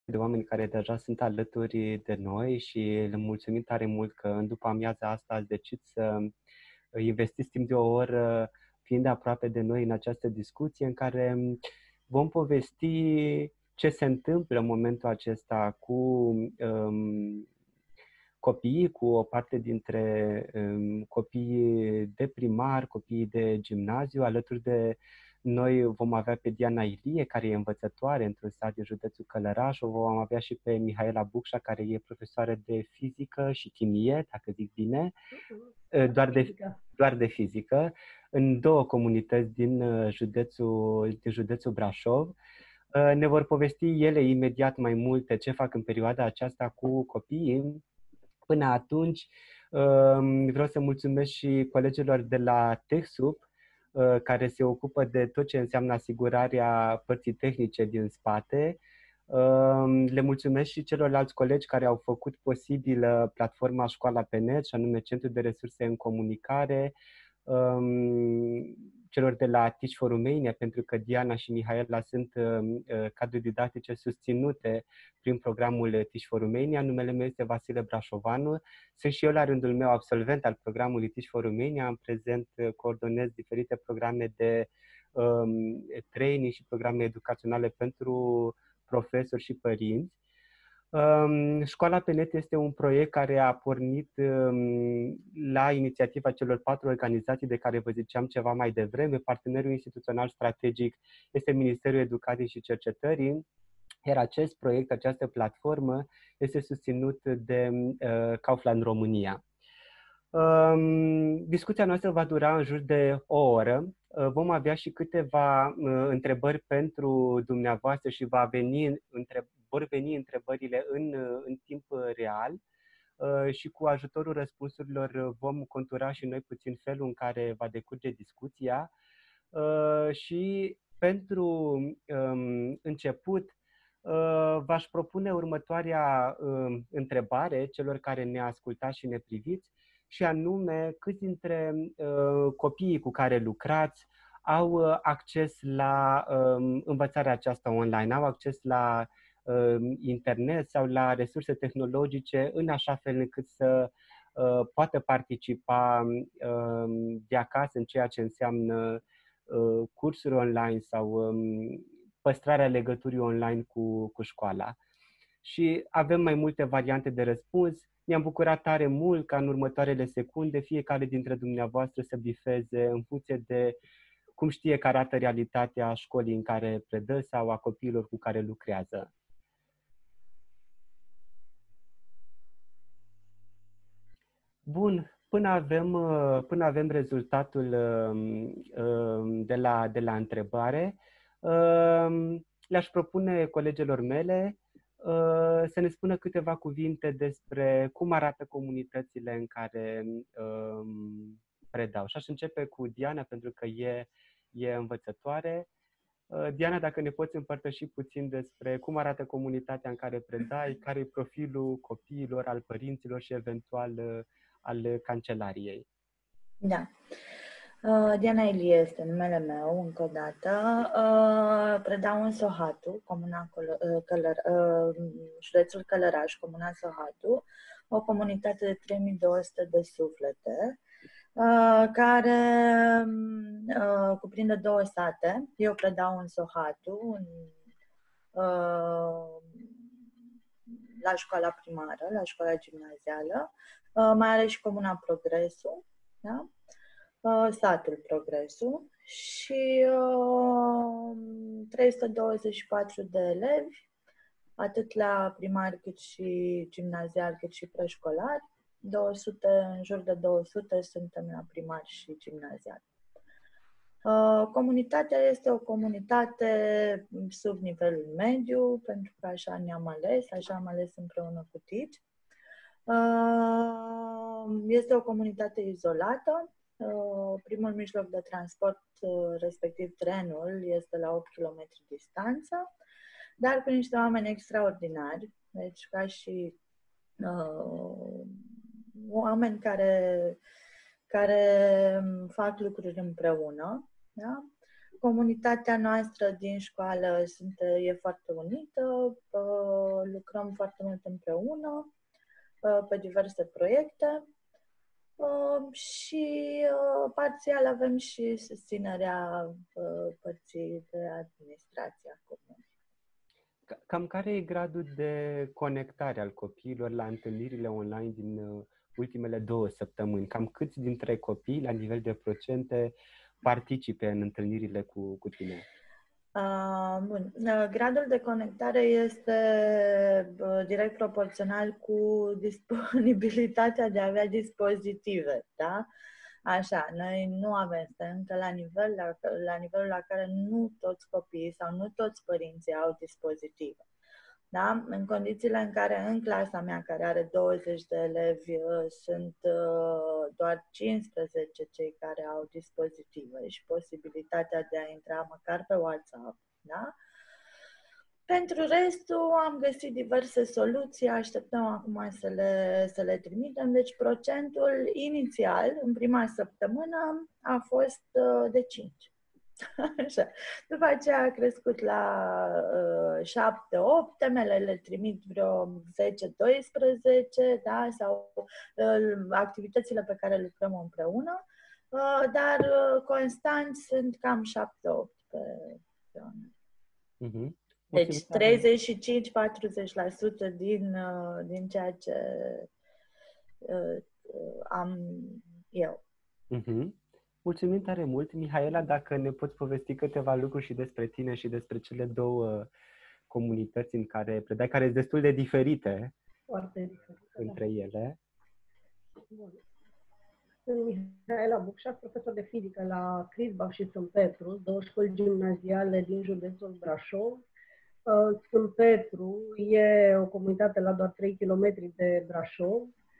de oameni care deja sunt alături de noi și le mulțumim tare mult că în după amiaza asta ați decis să investiți timp de o oră fiind aproape de noi în această discuție în care vom povesti ce se întâmplă în momentul acesta cu copiii, cu o parte dintre copiii de primar, copiii de gimnaziu. Alături de noi vom avea pe Diana Ilie, care e învățătoare într-un sat din județul Călăraș. O vom avea și pe Mihaela Bucșa, care e profesoară de fizică și chimie, dacă zic bine, doar de fizică, în două comunități din județul Brașov. Ne vor povesti ele imediat mai multe ce fac în perioada aceasta cu copiii. Până atunci, vreau să mulțumesc și colegilor de la TechSoup, care se ocupă de tot ce înseamnă asigurarea părții tehnice din spate. Le mulțumesc și celorlalți colegi care au făcut posibilă platforma Școala pe Net, și anume Centrul de Resurse în Comunicare, celor de la Teach for Romania, pentru că Diana și Mihaela sunt cadre didactice susținute prin programul Teach for Romania. Numele meu este Vasile Brașovanu. Sunt și eu la rândul meu absolvent al programului Teach for Romania. În prezent coordonez diferite programe de training și programe educaționale pentru profesori și părinți. Școala pe Net este un proiect care a pornit la inițiativa celor 4 organizații de care vă ziceam ceva mai devreme. Partenerul instituțional strategic este Ministerul Educației și Cercetării, iar acest proiect, această platformă, este susținut de Kaufland România. Discuția noastră va dura în jur de o oră. Vom avea și câteva întrebări pentru dumneavoastră și vor veni întrebările în timp real și cu ajutorul răspunsurilor vom contura și noi puțin felul în care va decurge discuția. Și pentru început v-aș propune următoarea întrebare celor care ne ascultați și ne priviți, și anume, câți dintre copiii cu care lucrați au acces la învățarea aceasta online, au acces la internet sau la resurse tehnologice în așa fel încât să poată participa de acasă în ceea ce înseamnă cursuri online sau păstrarea legăturii online cu școala. Și avem mai multe variante de răspuns. Mi-am bucurat tare mult ca în următoarele secunde fiecare dintre dumneavoastră să bifeze în funcție de cum știe că arată realitatea școlii în care predă sau a copiilor cu care lucrează. Bun, până avem rezultatul de la întrebare, le-aș propune colegilor mele să ne spună câteva cuvinte despre cum arată comunitățile în care predau. Și aș începe cu Diana, pentru că e învățătoare. Diana, dacă ne poți împărtăși puțin despre cum arată comunitatea în care predai, care e profilul copiilor, al părinților și eventual al cancelariei. Da. Diana Ilie este numele meu, încă o dată. Predau în Sohatu, județul Călăraș, comuna Sohatu, o comunitate de 3200 de suflete, care cuprinde 2 sate. Eu predau în Sohatu, la școala primară, la școala gimnazială. Mai are și comuna Progresul, da? Satul Progresul și 324 de elevi, atât la primar cât și gimnazial, cât și preșcolar. În jur de 200 suntem la primar și gimnazial. Comunitatea este o comunitate sub nivelul mediu, pentru că așa ne-am ales, așa am ales împreună cu Teach. Este o comunitate izolată. Primul mijloc de transport, respectiv trenul, este la 8 km distanță, dar cu niște oameni extraordinari, deci ca și oameni care fac lucruri împreună. Da? Comunitatea noastră din școală e foarte unită, lucrăm foarte mult împreună pe diverse proiecte și parțial avem și susținerea părții de administrație acum. Cam care e gradul de conectare al copiilor la întâlnirile online din ultimele 2 săptămâni? Cam câți dintre copii, la nivel de procente, participe în întâlnirile cu tine? Bun. Gradul de conectare este direct proporțional cu disponibilitatea de a avea dispozitive, da? Așa, noi nu avem, încă la nivelul la care nu toți copiii sau nu toți părinții au dispozitive. Da? În condițiile în care în clasa mea, care are 20 de elevi, sunt doar 15 cei care au dispozitive și posibilitatea de a intra măcar pe WhatsApp. Da? Pentru restul am găsit diverse soluții, așteptăm acum să le trimitem. Deci procentul inițial, în prima săptămână, a fost de 5. Așa. După aceea a crescut la 7-8, temele le trimit vreo 10-12, da? Sau activitățile pe care lucrăm împreună, dar constant sunt cam 7-8 pe an. Deci 35-40% din ceea ce am eu. Mulțumim tare mult. Mihaela, dacă ne poți povesti câteva lucruri și despre tine și despre cele 2 comunități în care predai, care sunt destul de diferite, între ele. Bun. Sunt Mihaela Bucșa, profesor de fizică la Crisbach și Sânt Petru, 2 școli gimnaziale din județul Brașov. Sânt Petru e o comunitate la doar 3 km de Brașov,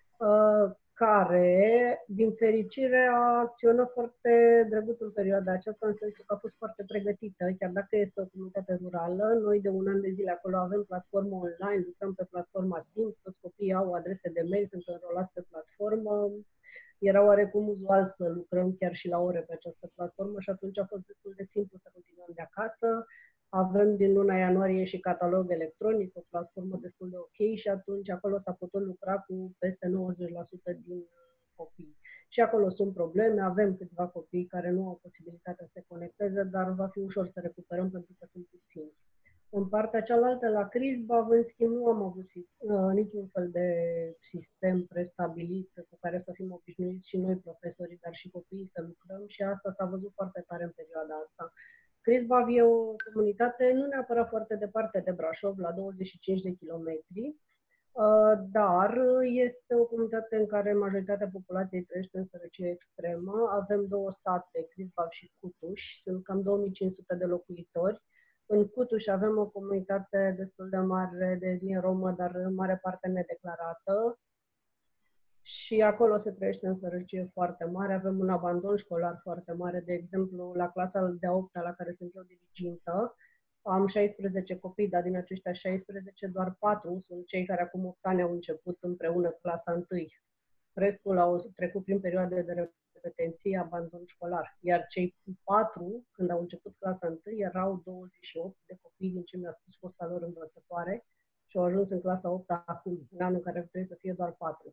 care, din fericire, a acționat foarte drăguț în perioada aceasta, în sensul că a fost foarte pregătită, chiar dacă este o comunitate rurală. Noi de 1 an de zile acolo avem platformă online, lucrăm pe platforma Teams, toți copiii au adrese de mail, sunt înrolați pe platformă. Era oarecum uzual să lucrăm chiar și la ore pe această platformă și atunci a fost destul de simplu să continuăm de acasă. Avem din luna ianuarie și catalog electronic, o platformă destul de ok și atunci acolo s-a putut lucra cu peste 90% din copii. Și acolo sunt probleme, avem câțiva copii care nu au posibilitatea să se conecteze, dar va fi ușor să recuperăm pentru că sunt puțini. În partea cealaltă, la Crisbach, în schimb, nu am avut niciun fel de sistem prestabilit cu care să fim obișnuiți și noi, profesorii, dar și copiii, să lucrăm și asta s-a văzut foarte tare în perioada asta. Crisbach e o comunitate nu neapărat foarte departe de Brașov, la 25 de kilometri, dar este o comunitate în care majoritatea populației trăiește în sărăcie extremă. Avem 2 sate, Crisbach și Cutuș, sunt cam 2500 de locuitori. În Cutuș avem o comunitate destul de mare de etnie romă, dar în mare parte nedeclarată. Și acolo se trăiește în sărăcie foarte mare. Avem un abandon școlar foarte mare. De exemplu, la clasa de 8-a, la care sunt eu dirigintă, am 16 copii, dar din aceștia 16, doar 4 sunt cei care acum 8 ani au început împreună clasa 1. Restul au trecut prin perioade de repetenție, abandon școlar. Iar cei 4, când au început clasa 1, erau 28 de copii din ce mi-a spus fosta lor învățătoare și au ajuns în clasa 8 acum, în anul care trebuie să fie doar 4.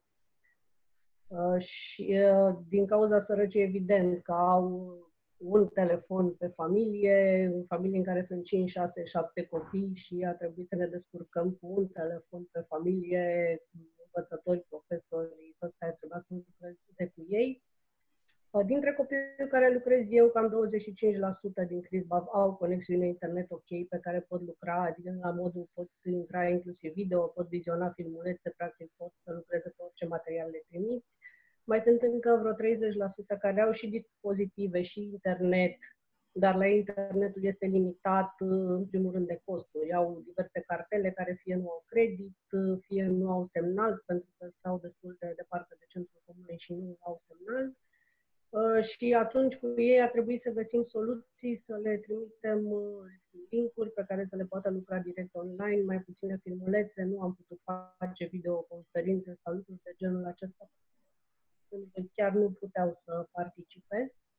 Și din cauza sărăciei, evident că au un telefon pe familie, în familie în care sunt 5, 6, 7 copii și a trebuit să ne descurcăm cu un telefon pe familie, învățători, profesori, toți care trebuia să lucreze cu ei. Dintre copiii cu care lucrez eu, cam 25% din Crisbach au conexiune internet ok pe care pot lucra, adică la modul pot intra inclusiv video, pot viziona filmulețe, practic pot să lucreze pe orice material le trimit. Mai sunt încă vreo 30% care au și dispozitive și internet, dar la internetul este limitat, în primul rând, de costuri. Au diverse cartele care fie nu au credit, fie nu au semnal, pentru că stau destul de departe de centrul comunei și nu au semnal. Și atunci cu ei a trebuit să găsim soluții, să le trimitem link-uri pe care să le poată lucra direct online, mai puține filmulețe, nu am putut face videoconferințe sau lucruri de genul acesta, pentru că chiar nu puteau să participe.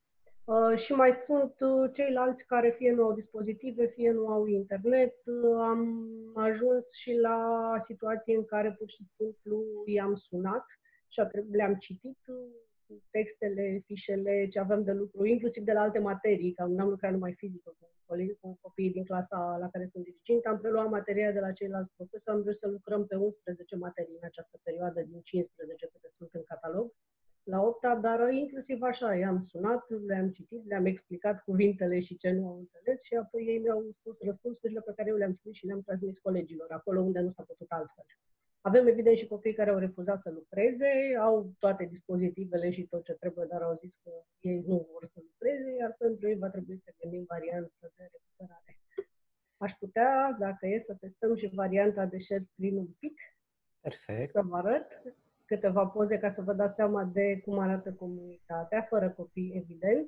Și mai sunt ceilalți care fie nu au dispozitive, fie nu au internet. Am ajuns și la situații în care pur și simplu i-am sunat și le-am citit textele, fișele, ce aveam de lucru, inclusiv de la alte materii, că n-am lucrat numai fizică cu copiii din clasa la care sunt dirigent. Am preluat materia de la ceilalți profesori, am vrut să lucrăm pe 11 materii în această perioadă din 15 câte sunt în catalog la 8-a, dar inclusiv așa, i-am sunat, le-am citit, le-am explicat cuvintele și ce nu au înțeles și apoi ei mi-au spus răspunsurile pe care eu le-am citit și le-am transmis colegilor, acolo unde nu s-a putut altfel. Avem evident și copii care au refuzat să lucreze, au toate dispozitivele și tot ce trebuie, dar au zis că ei nu vor să lucreze, iar pentru ei va trebui să gândim varianta de recuperare. Aș putea, dacă e, să testăm și varianta de share screen un pic. Perfect. Să vă arăt câteva poze ca să vă dați seama de cum arată comunitatea, fără copii, evident.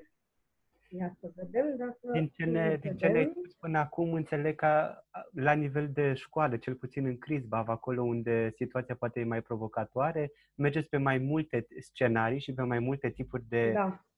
Ia să vedem dacă... Din ce ne-ai spus până acum, înțeleg că la nivel de școală, cel puțin în Crisbav, acolo unde situația poate e mai provocatoare, mergeți pe mai multe scenarii și pe mai multe tipuri de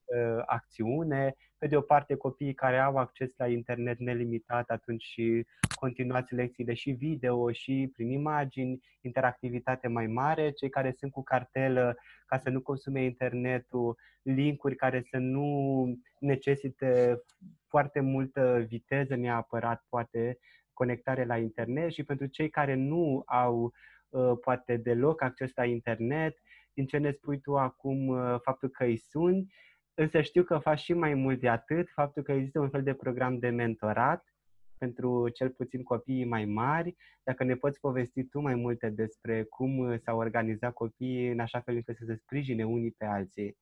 acțiune. Pe de o parte, copiii care au acces la internet nelimitat, atunci și continuați lecțiile și video și prin imagini, interactivitate mai mare. Cei care sunt cu cartelă, ca să nu consume internetul, linkuri care să nu necesite foarte multă viteză neapărat, poate conectare la internet, și pentru cei care nu au poate deloc acces la internet, din ce ne spui tu acum, faptul că îi suni, însă știu că faci și mai mult de atât, faptul că există un fel de program de mentorat pentru cel puțin copiii mai mari. Dacă ne poți povesti tu mai multe despre cum s-au organizat copiii în așa fel încât să se sprijine unii pe alții.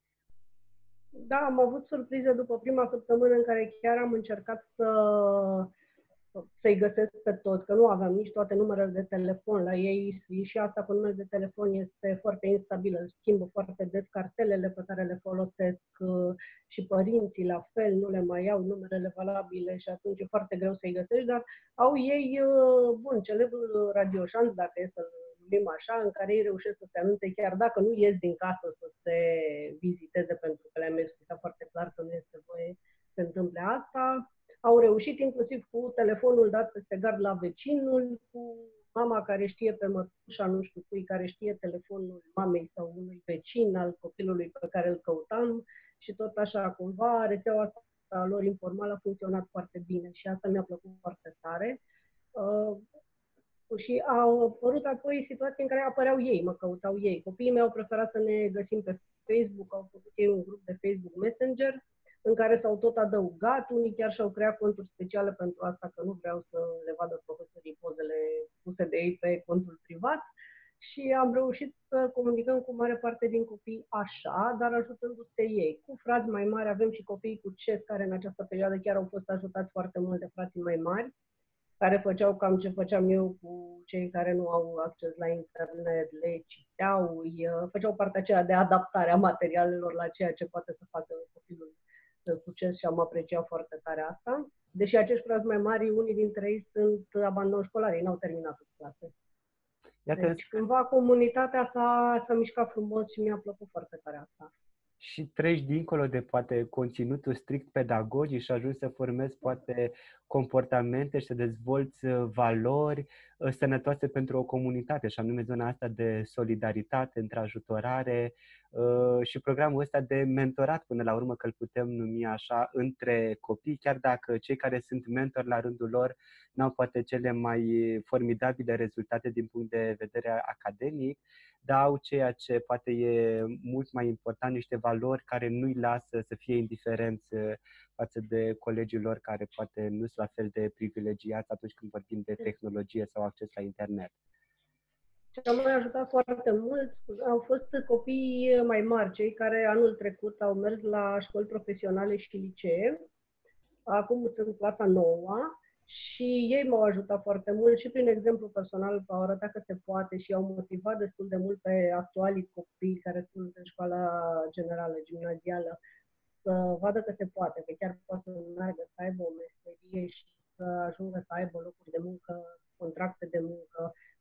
Da, am avut surpriză după prima săptămână în care chiar am încercat să-i găsesc pe toți, că nu aveam nici toate numerele de telefon la ei și asta cu numele de telefon este foarte instabilă, schimbă foarte des cartelele pe care le folosesc și părinții la fel, nu le mai au numerele valabile și atunci e foarte greu să-i găsești, dar au ei, celebrul radioșanț, dacă e să-l numim așa, în care ei reușesc să se anunțe chiar dacă nu ies din casă să se viziteze, pentru că le-am explicat foarte clar că nu este voie să se întâmple asta. Au reușit inclusiv cu telefonul dat peste gard la vecinul, cu mama care știe pe mătușa, nu știu cui, care știe telefonul mamei sau unui vecin al copilului pe care îl căutam și tot așa, cumva, rețeaua asta lor informală a funcționat foarte bine și asta mi-a plăcut foarte tare. Și au apărut apoi situații în care apăreau ei, mă căutau ei. Copiii mei au preferat să ne găsim pe Facebook, au făcut ei un grup de Facebook Messenger, în care s-au tot adăugat, unii chiar și-au creat conturi speciale pentru asta, că nu vreau să le vadă profesorii pozele puse de ei pe contul privat. Și am reușit să comunicăm cu mare parte din copii așa, dar ajutându-se ei. Cu frați mai mari avem și copii cu CES, care în această perioadă chiar au fost ajutați foarte mult de frații mai mari, care făceau cam ce făceam eu cu cei care nu au acces la internet, le citeau, făceau partea aceea de adaptare a materialelor la ceea ce poate să facă copilul succes și am apreciat foarte tare asta. Deși acești frați mai mari, unii dintre ei sunt abandon școlar, ei n-au terminat clase. Deci, cumva, comunitatea s-a mișcat frumos și mi-a plăcut foarte tare asta. Și treci dincolo de poate conținutul strict pedagogic și ajungi să formezi poate comportamente și să dezvolți valori sănătoase pentru o comunitate, și anume zona asta de solidaritate, întrajutorare și programul ăsta de mentorat, până la urmă, că îl putem numi așa, între copii, chiar dacă cei care sunt mentori la rândul lor n-au poate cele mai formidabile rezultate din punct de vedere academic, dar au ceea ce poate e mult mai important, niște valori care nu-i lasă să fie indiferenți față de colegii lor care poate nu sunt la fel de privilegiați atunci când vorbim de tehnologie sau acces la internet. Ce m-a ajutat foarte mult au fost copii mai mari, cei care anul trecut au mers la școli profesionale și licee. Acum sunt în clasa 9 și ei m-au ajutat foarte mult și prin exemplu personal au arătat că se poate și au motivat destul de mult pe actualii copii care sunt în școala generală, gimnazială, să vadă că se poate, că chiar poate să meargă, să aibă o meserie și să ajungă să aibă locuri de muncă, contracte de muncă,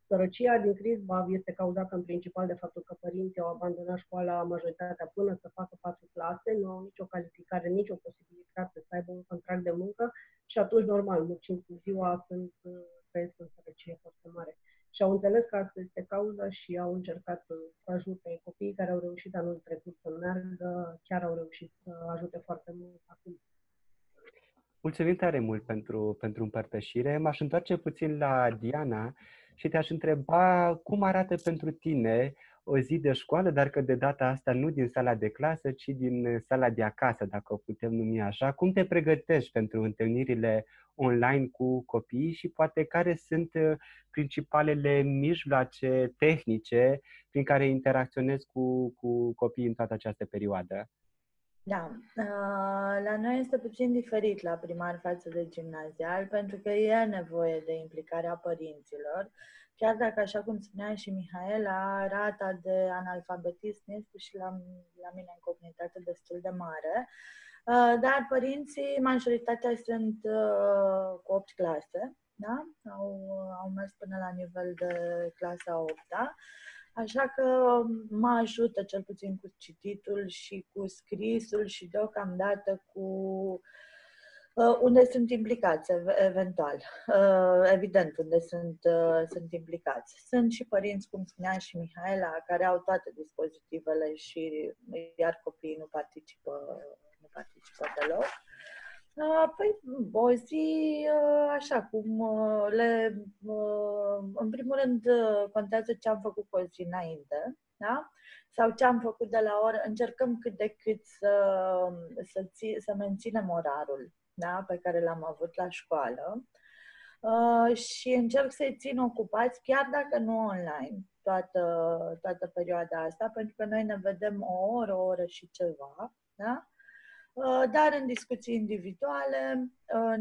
Sărăcia din Crisbav este cauzată în principal de faptul că părinții au abandonat școala majoritatea până să facă 4 clase, nu au nicio calificare, nicio posibilitate să aibă un contract de muncă și atunci, normal, muncind cu ziua, trăiesc în sărăcie foarte mare. Și au înțeles că asta este cauza și au încercat să ajute copiii care au reușit anul trecut să meargă, chiar au reușit să ajute foarte mult acum. Mulțumim tare mult pentru împărtășire. M-aș întoarce puțin la Diana și te-aș întreba cum arată pentru tine o zi de școală, dar că de data asta nu din sala de clasă, ci din sala de acasă, dacă o putem numi așa. Cum te pregătești pentru întâlnirile online cu copiii și poate care sunt principalele mijloace tehnice prin care interacționezi cu copiii în toată această perioadă? Da, la noi este puțin diferit la primar față de gimnazial, pentru că e nevoie de implicarea părinților, chiar dacă, așa cum spunea și Mihaela, rata de analfabetism este și la mine în comunitate destul de mare, dar părinții, majoritatea sunt cu 8 clase, da? Au mers până la nivel de clasa 8-a. Așa că mă ajută cel puțin cu cititul și cu scrisul și deocamdată cu unde sunt implicați, eventual. Evident, unde sunt implicați. Sunt și părinți, cum spunea și Mihaela, care au toate dispozitivele și iar copiii nu participă deloc. Păi, o zi, așa cum în primul rând, contează ce am făcut cu o zi înainte, da? Sau ce am făcut de la oră. Încercăm cât de cât să menținem orarul, da? Pe care l-am avut la școală și încerc să-i țin ocupați, chiar dacă nu online, toată perioada asta, pentru că noi ne vedem o oră și ceva, da? Dar în discuții individuale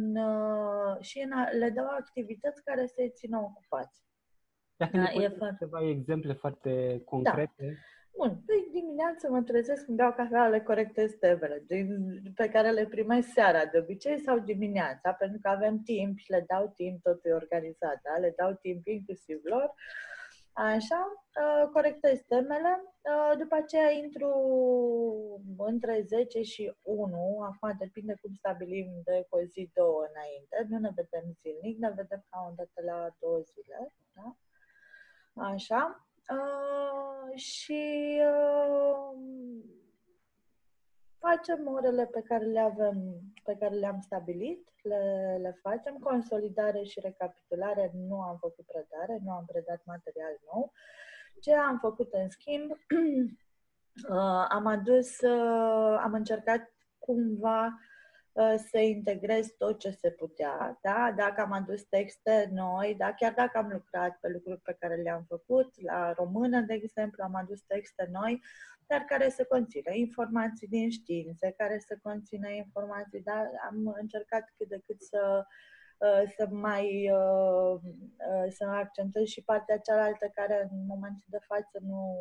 le dau activități care să-i țină ocupați. Dacă ne poți da, câteva exemple foarte concrete. Da. Bun, păi dimineața mă trezesc, îmi beau cafea, le corectez temele, pe care le primesc seara de obicei sau dimineața, pentru că avem timp și le dau timp, totul e organizat, da? Le dau timp inclusiv lor. Așa, corectez temele, după aceea intru între 10 și 1, acum depinde cum stabilim de o zi, 2 înainte, nu ne vedem zilnic, ne vedem ca o dată la 2 zile, da? Așa, și facem orele pe care le-am stabilit, le facem, consolidare și recapitulare, nu am făcut predare, nu am predat material nou. Ce am făcut în schimb, am încercat cumva să integrez tot ce se putea, da? Dacă am adus texte noi, da? Chiar dacă am lucrat pe lucruri pe care le-am făcut, la română, de exemplu, am adus texte noi, dar care să conțină informații din științe, care să conțină informații, da? Am încercat cât de cât să accentuez și partea cealaltă care în momentul de față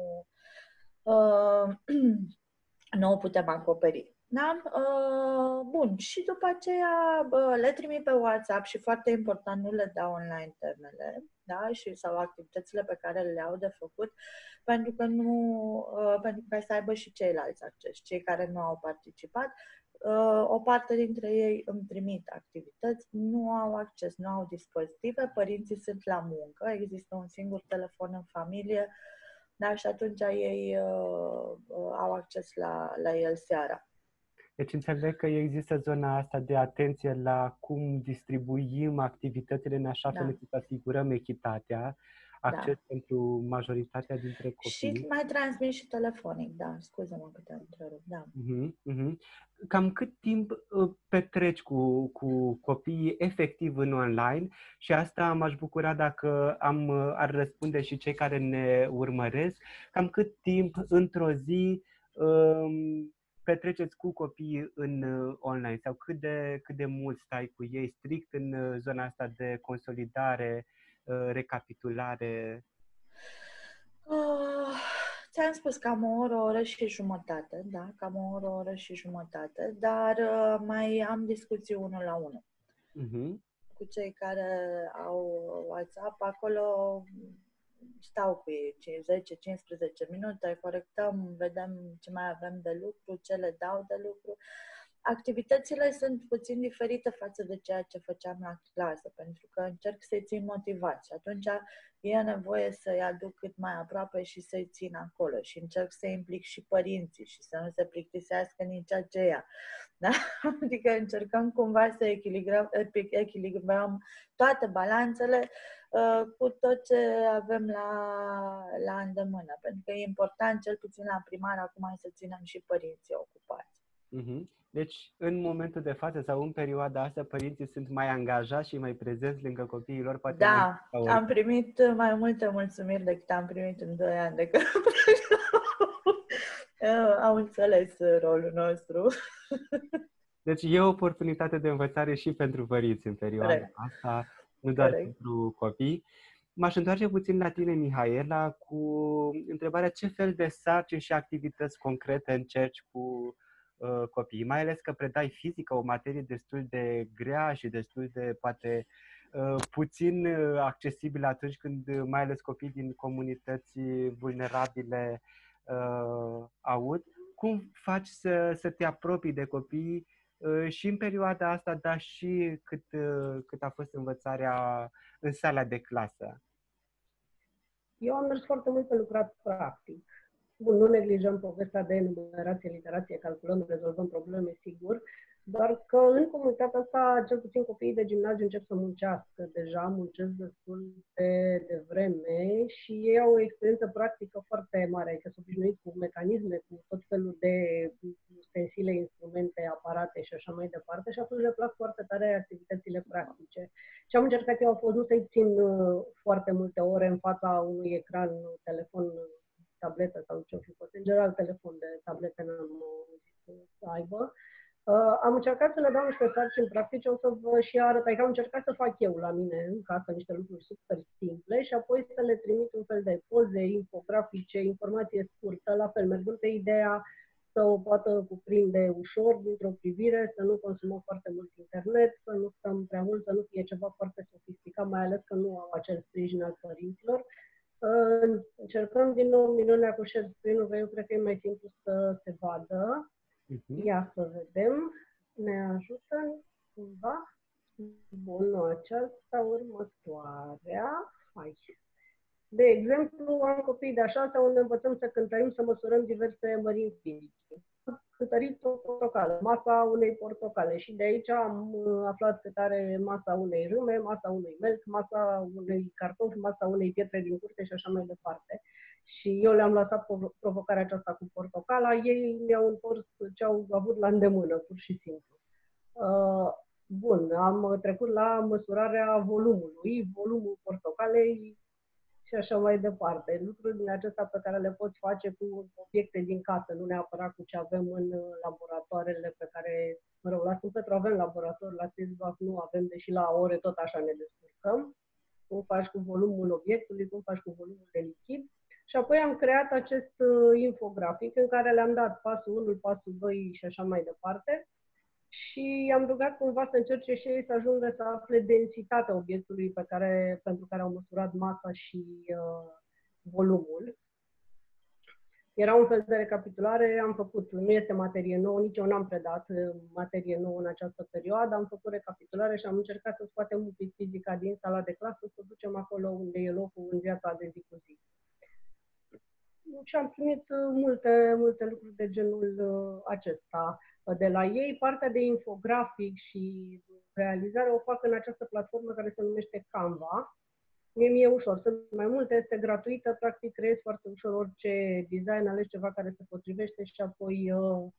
nu o putem acoperi. Da? Bun, și după aceea le trimit pe WhatsApp și foarte important, nu le dau online temele, da? Sau activitățile pe care le au de făcut, pentru ca să aibă și ceilalți acces, cei care nu au participat. O parte dintre ei îmi trimit activități, nu au acces, nu au dispozitive, părinții sunt la muncă, există un singur telefon în familie, da? Și atunci ei au acces la el seara. Deci înțeleg că există zona asta de atenție la cum distribuim activitățile în așa fel încât să asigurăm echitatea, acces pentru majoritatea dintre copii. Și mai transmit și telefonic, da, scuză-mă că te-am întrerupt, da. Cam cât timp petreci cu copiii efectiv în online? Și asta m-aș bucura dacă ar răspunde și cei care ne urmăresc. Cam cât timp într-o zi petreceți cu copiii în online sau cât de mult stai cu ei strict în zona asta de consolidare, recapitulare? Ți-am spus cam o oră și jumătate, da, cam o oră și jumătate, dar mai am discuții 1-la-1 cu cei care au WhatsApp. Acolo stau cu ei 10-15 minute, corectăm, vedem ce mai avem de lucru, ce le dau de lucru. Activitățile sunt puțin diferite față de ceea ce făceam la clasă, pentru că încerc să-i țin motivați și atunci e nevoie să-i aduc cât mai aproape și să-i țin acolo și încerc să implic și părinții și să nu se plictisească nici aceea. Da? Adică încercăm cumva să echilibrăm toate balanțele cu tot ce avem la îndemână, pentru că e important, cel puțin la primar, acum să ținem și părinții ocupați. Deci, în momentul de față sau în perioada asta, părinții sunt mai angajați și mai prezenți lângă copiii lor? Poate da, am primit mai multe mulțumiri decât am primit în 2 ani de când au înțeles rolul nostru. Deci e o oportunitate de învățare și pentru părinți în perioada asta, nu doar pentru copii. M-aș întoarce puțin la tine, Mihaela, cu întrebarea ce fel de sarcini și activități concrete încerci cu copiii, mai ales că predai fizică, o materie destul de grea și destul de, poate, puțin accesibilă atunci când mai ales copiii din comunități vulnerabile aud. Cum faci să te apropii de copii și în perioada asta, dar și cât a fost învățarea în sala de clasă? Eu am mers foarte mult pe lucrat practic. Bun, nu neglijăm povestea de numerație, literație, calculăm, rezolvăm probleme, sigur, doar că în comunitatea asta, cel puțin copiii de gimnaziu încep să muncească. Deja muncesc destul de vreme și ei au o experiență practică foarte mare, adică sunt obișnuiți cu mecanisme, cu tot felul de ustensile, instrumente, aparate și așa mai departe și atunci le plac foarte tare activitățile practice. Ce am încercat eu a fost nu să-i țin foarte multe ore în fața unui ecran, telefon, tabletă sau ce-o fi fost. În general, telefon de tablete n-am zis să aibă. Am încercat să le dau niște sarcini practice, o să vă și arăt, adică am încercat să fac eu la mine în casă niște lucruri super simple și apoi să le trimit un fel de poze infografice, informație scurtă, la fel, mergând pe ideea să o poată cuprinde ușor, dintr-o privire, să nu consumăm foarte mult internet, să nu stăm prea mult, să nu fie ceva foarte sofisticat, mai ales că nu au acel sprijin al părinților. Încercăm din nou minunea cu share screen-ul, că eu cred că e mai simplu să se vadă. Ia să vedem. Ne ajută cumva? Bun, aceasta următoarea. Hai. De exemplu, am copii de 6 unde învățăm să cântărim, să măsurăm diverse mărimi fizice. Cântărit o portocală, masa unei portocale și de aici am aflat cât are masa unei râme, masa unui melc, masa unui cartof, masa unei pietre din curte și așa mai departe. Și eu le-am lăsat provocarea aceasta cu portocala, ei mi-au întors ce au avut la îndemână, pur și simplu. Bun, am trecut la măsurarea volumului, volumul portocalei și așa mai departe. Lucruri din acestea pe care le poți face cu obiecte din casă, nu neapărat cu ce avem în laboratoarele pe care, mă rog, la Sfântul Petru avem laborator, la SISVAC nu avem, deși la ore tot așa ne descurcăm. Cum faci cu volumul obiectului, cum faci cu volumul de lichid. Și apoi am creat acest infografic în care le-am dat pasul 1, pasul 2 și așa mai departe. Și am rugat cumva să încerce și ei să ajungă să afle densitatea obiectului pentru care au măsurat masa și volumul. Era un fel de recapitulare, am făcut, nu este materie nouă, nici eu n-am predat materie nouă în această perioadă, am făcut recapitulare și am încercat să scoatem un pic fizica din sala de clasă, să ducem acolo unde e locul în viața de zi cu zi. Și am primit multe lucruri de genul acesta de la ei. Partea de infografic și realizare o fac în această platformă care se numește Canva. Mi-e ușor, sunt mai multe, este gratuită, practic creezi foarte ușor orice design, alegi ceva care se potrivește și apoi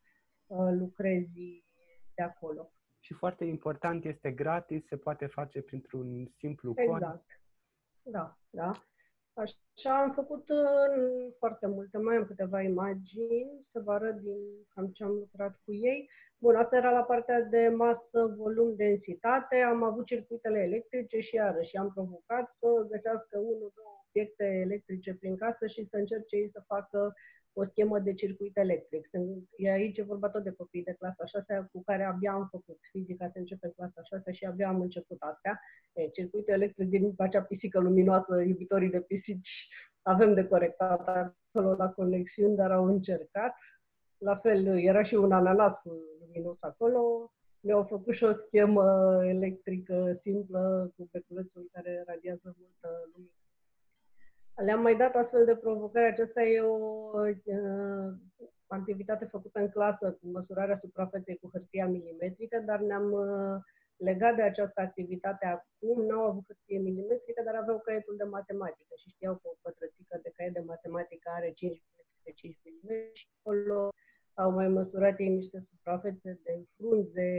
lucrezi de acolo. Și foarte important, este gratis, se poate face printr-un simplu cod. Exact. Da. Așa am făcut foarte multe, mai am câteva imagini să vă arăt din cam ce am lucrat cu ei. Bun, asta era la partea de masă, volum, densitate. Am avut circuitele electrice și iarăși am provocat să găsească 1, 2, obiecte electrice prin casă și să încerce ei să facă o schemă de circuit electric. E aici vorba tot de copii de clasa 6 cu care abia am făcut fizica, se începe clasa 6 și abia am început astea. Circuitul electric din acea pisică luminoasă, iubitorii de pisici, avem de corectat acolo la conexiuni, dar au încercat. La fel, era și un ananas luminos acolo. Mi-au făcut și o schemă electrică simplă cu beculețul care radiază multă lumină. Le-am mai dat astfel de provocări. Aceasta e o activitate făcută în clasă cu măsurarea suprafeței cu hârtia milimetrică, dar ne-am legat de această activitate acum. N-au avut hârtie milimetrică, dar aveau caietul de matematică și știau că o pătrățică de caiet de matematică are 5 mm, 5 mm și acolo au mai măsurat ei niște suprafețe de frunze.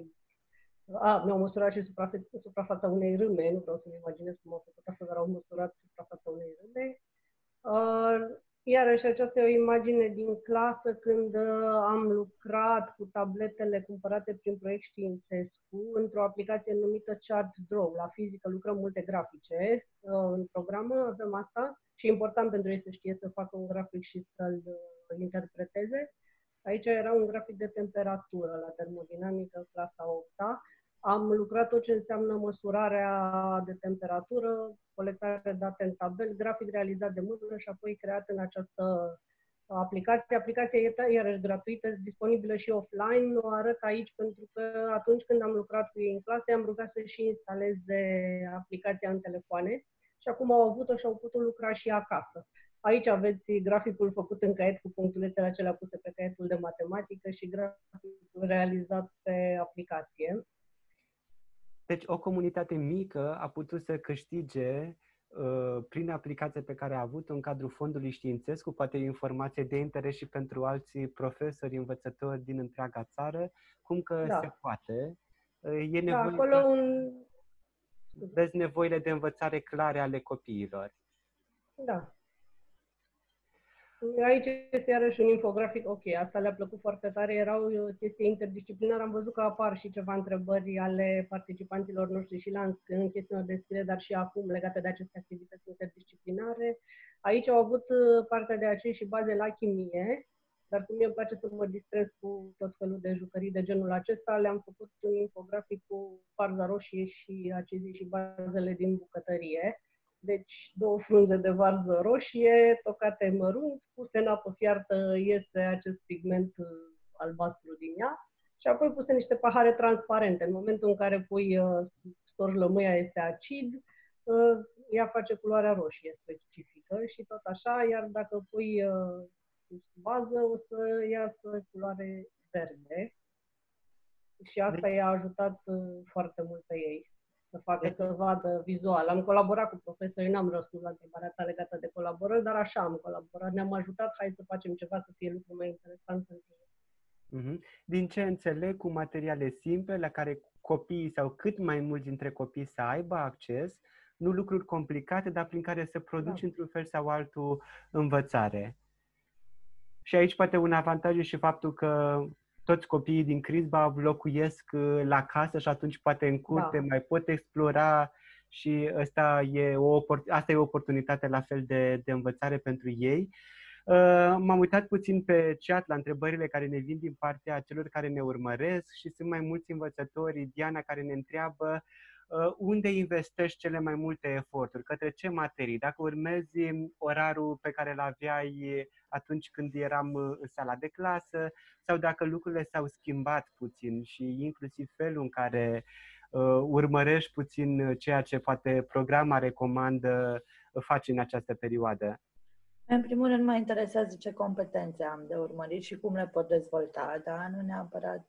Mi-au măsurat și suprafața unei râme, nu vreau să-mi imaginez cum au făcut asta, dar au măsurat suprafața unei râme. Iarăși, aceasta e o imagine din clasă când am lucrat cu tabletele cumpărate prin proiect Științescu într-o aplicație numită ChartDraw. La fizică lucrăm multe grafice în programă, avem asta și e important pentru ei să știe să facă un grafic și să-l interpreteze. Aici era un grafic de temperatură la termodinamică, clasa 8-a. Am lucrat tot ce înseamnă măsurarea de temperatură, colectarea de date în tabel, grafic realizat de mână și apoi creat în această aplicație. Aplicația e iarăși gratuită, disponibilă și offline. O arăt aici pentru că atunci când am lucrat cu ei în clase, am rugat să și instaleze aplicația în telefoane și acum au avut-o și au putut lucra și acasă. Aici aveți graficul făcut în caiet cu punctulețele acelea puse pe caietul de matematică și graficul realizat pe aplicație. Deci o comunitate mică a putut să câștige prin aplicația pe care a avut-o în cadrul Fondului Științescu, poate informație de interes și pentru alți profesori, învățători din întreaga țară, cum că se poate. E nevoie acolo vezi nevoile de învățare clare ale copiilor. Da. Aici este iarăși un infografic, ok, asta le-a plăcut foarte tare, era o chestie interdisciplinară, am văzut că apar și ceva întrebări ale participanților noștri și în chestiunea de scriere, dar și acum legate de aceste activități interdisciplinare. Aici au avut partea de aceea și baze la chimie, dar cum mie îmi place să mă distrez cu tot felul de jucării de genul acesta, le-am făcut un infografic cu varza roșie și acizii și bazele din bucătărie. Deci 2 frunze de varză roșie, tocate mărunt, puse în apă fiartă, iese acest pigment albastru din ea și apoi puse niște pahare transparente. În momentul în care pui storci lămâia, este acid, ea face culoarea roșie specifică și tot așa, iar dacă pui bază, o să iasă culoare verde. Și asta i-a ajutat foarte mult pe ei. Să facă, să vadă vizual. Am colaborat cu profesori, n-am răspuns la întrebarea ta legată de colaborări, dar așa am colaborat. Ne-am ajutat, hai să facem ceva să fie lucruri mai interesant pentru ei. Din ce înțeleg, cu materiale simple la care copiii sau cât mai mulți dintre copii să aibă acces, nu lucruri complicate, dar prin care să produci într-un fel sau altul învățare. Și aici poate un avantaj e și faptul că toți copiii din Crisba locuiesc la casă și atunci poate în curte mai pot explora și asta e o oportunitate la fel de învățare pentru ei. M-am uitat puțin pe chat la întrebările care ne vin din partea celor care ne urmăresc și sunt mai mulți învățători, Diana, care ne întreabă unde investești cele mai multe eforturi, către ce materii, dacă urmezi orarul pe care îl aveai atunci când eram în sala de clasă sau dacă lucrurile s-au schimbat puțin și inclusiv felul în care urmărești puțin ceea ce poate programa recomandă faci în această perioadă. În primul rând mă interesează ce competențe am de urmărit și cum le pot dezvolta, dar nu neapărat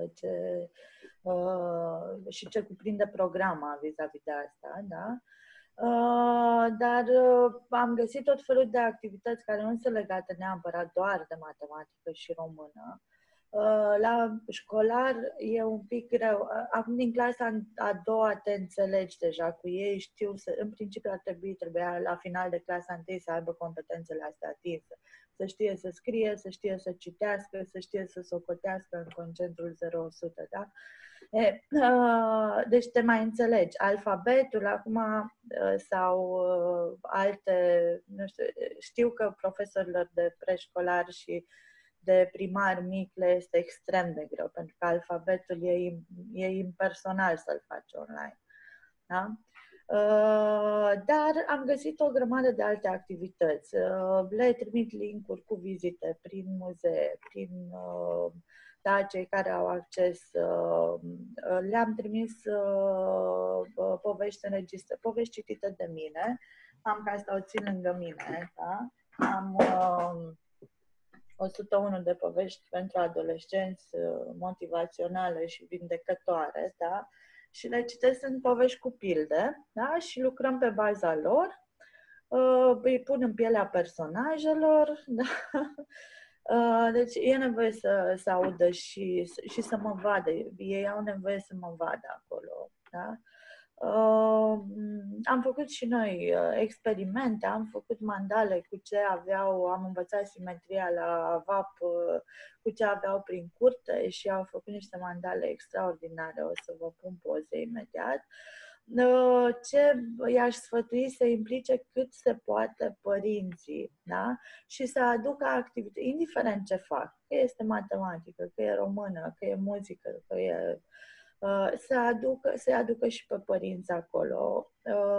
și ce cuprinde programa vis-a-vis de asta, da? Dar am găsit tot felul de activități care nu sunt legate neapărat doar de matematică și română. La școlar e un pic greu. Acum din clasa a doua te înțelegi deja cu ei, știu, în principiu trebuia la final de clasa întâi să aibă competențele astea atinse. Să știe să scrie, să știe să citească, să știe să socotească în concentrul 0-100, da? Deci te mai înțelegi, alfabetul acum sau alte, nu știu că profesorilor de preșcolar și de primar mic le este extrem de greu, pentru că alfabetul e impersonal să-l faci online. Da? Dar am găsit o grămadă de alte activități. Le trimit link-uri cu vizite prin muzee, prin cei care au acces. Le-am trimis povești înregistrate, povești citite de mine. Am ca să o țin lângă mine. Da? Am 101 de povești pentru adolescenți motivaționale și vindecătoare, da? Și le citesc în povești cu pilde, da? Și lucrăm pe baza lor, îi pun în pielea personajelor, da? Deci e nevoie să audă și să mă vadă, ei au nevoie să mă vadă acolo, da? Am făcut și noi experimente, am făcut mandale cu ce aveau, am învățat simetria la VAP cu ce aveau prin curte și au făcut niște mandale extraordinare, o să vă pun poze imediat. Ce i-aș sfătui să implice cât se poate părinții, da? Și să aducă activități, indiferent ce fac, că este matematică, că e română, că e muzică, că e... să aducă și pe părinți acolo.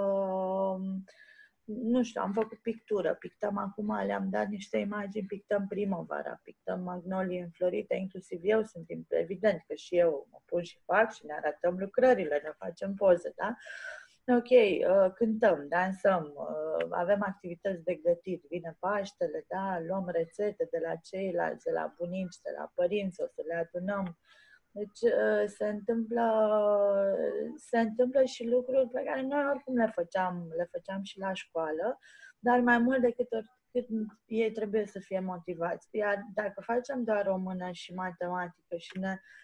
Nu știu, am făcut pictură, pictăm acum, le-am dat niște imagini, pictăm primăvara, pictăm magnolii înflorite, inclusiv eu sunt, evident că și eu mă pun și fac și ne arătăm lucrările, ne facem poze, da? Ok, cântăm, dansăm, avem activități de gătit, vine Paștele, da? Luăm rețete de la ceilalți, de la bunici, de la părinți, o să le adunăm. Deci se întâmplă și lucruri pe care noi oricum le făceam și la școală, dar mai mult decât oricât ei trebuie să fie motivați. Iar dacă facem doar română și matematică și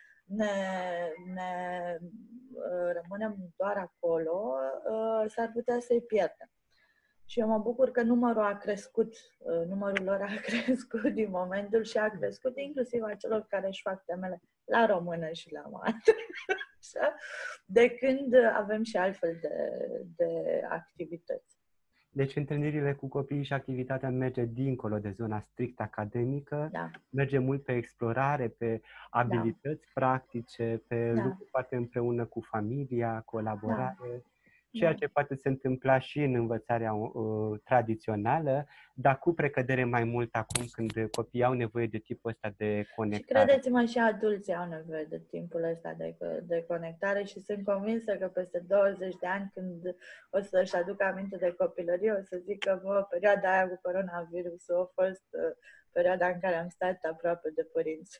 ne rămânem doar acolo, s-ar putea să-i pierdem. Și eu mă bucur că numărul lor a crescut din momentul și a crescut inclusiv a celor care își fac temele la română și la mate. De când avem și altfel de activități. Deci întâlnirile cu copiii și activitatea merge dincolo de zona strict academică, da. Merge mult pe explorare, pe abilități practice, pe lucruri poate împreună cu familia, colaborare, ceea ce poate se întâmpla și în învățarea tradițională, dar cu precădere mai mult acum când copiii au nevoie de tipul ăsta de conectare. Și credeți-mă, și adulții au nevoie de timpul ăsta de conectare și sunt convinsă că peste 20 de ani, când o să-și aduc aminte de copilărie, o să zic că perioada aia cu coronavirusul a fost perioada în care am stat aproape de părinți.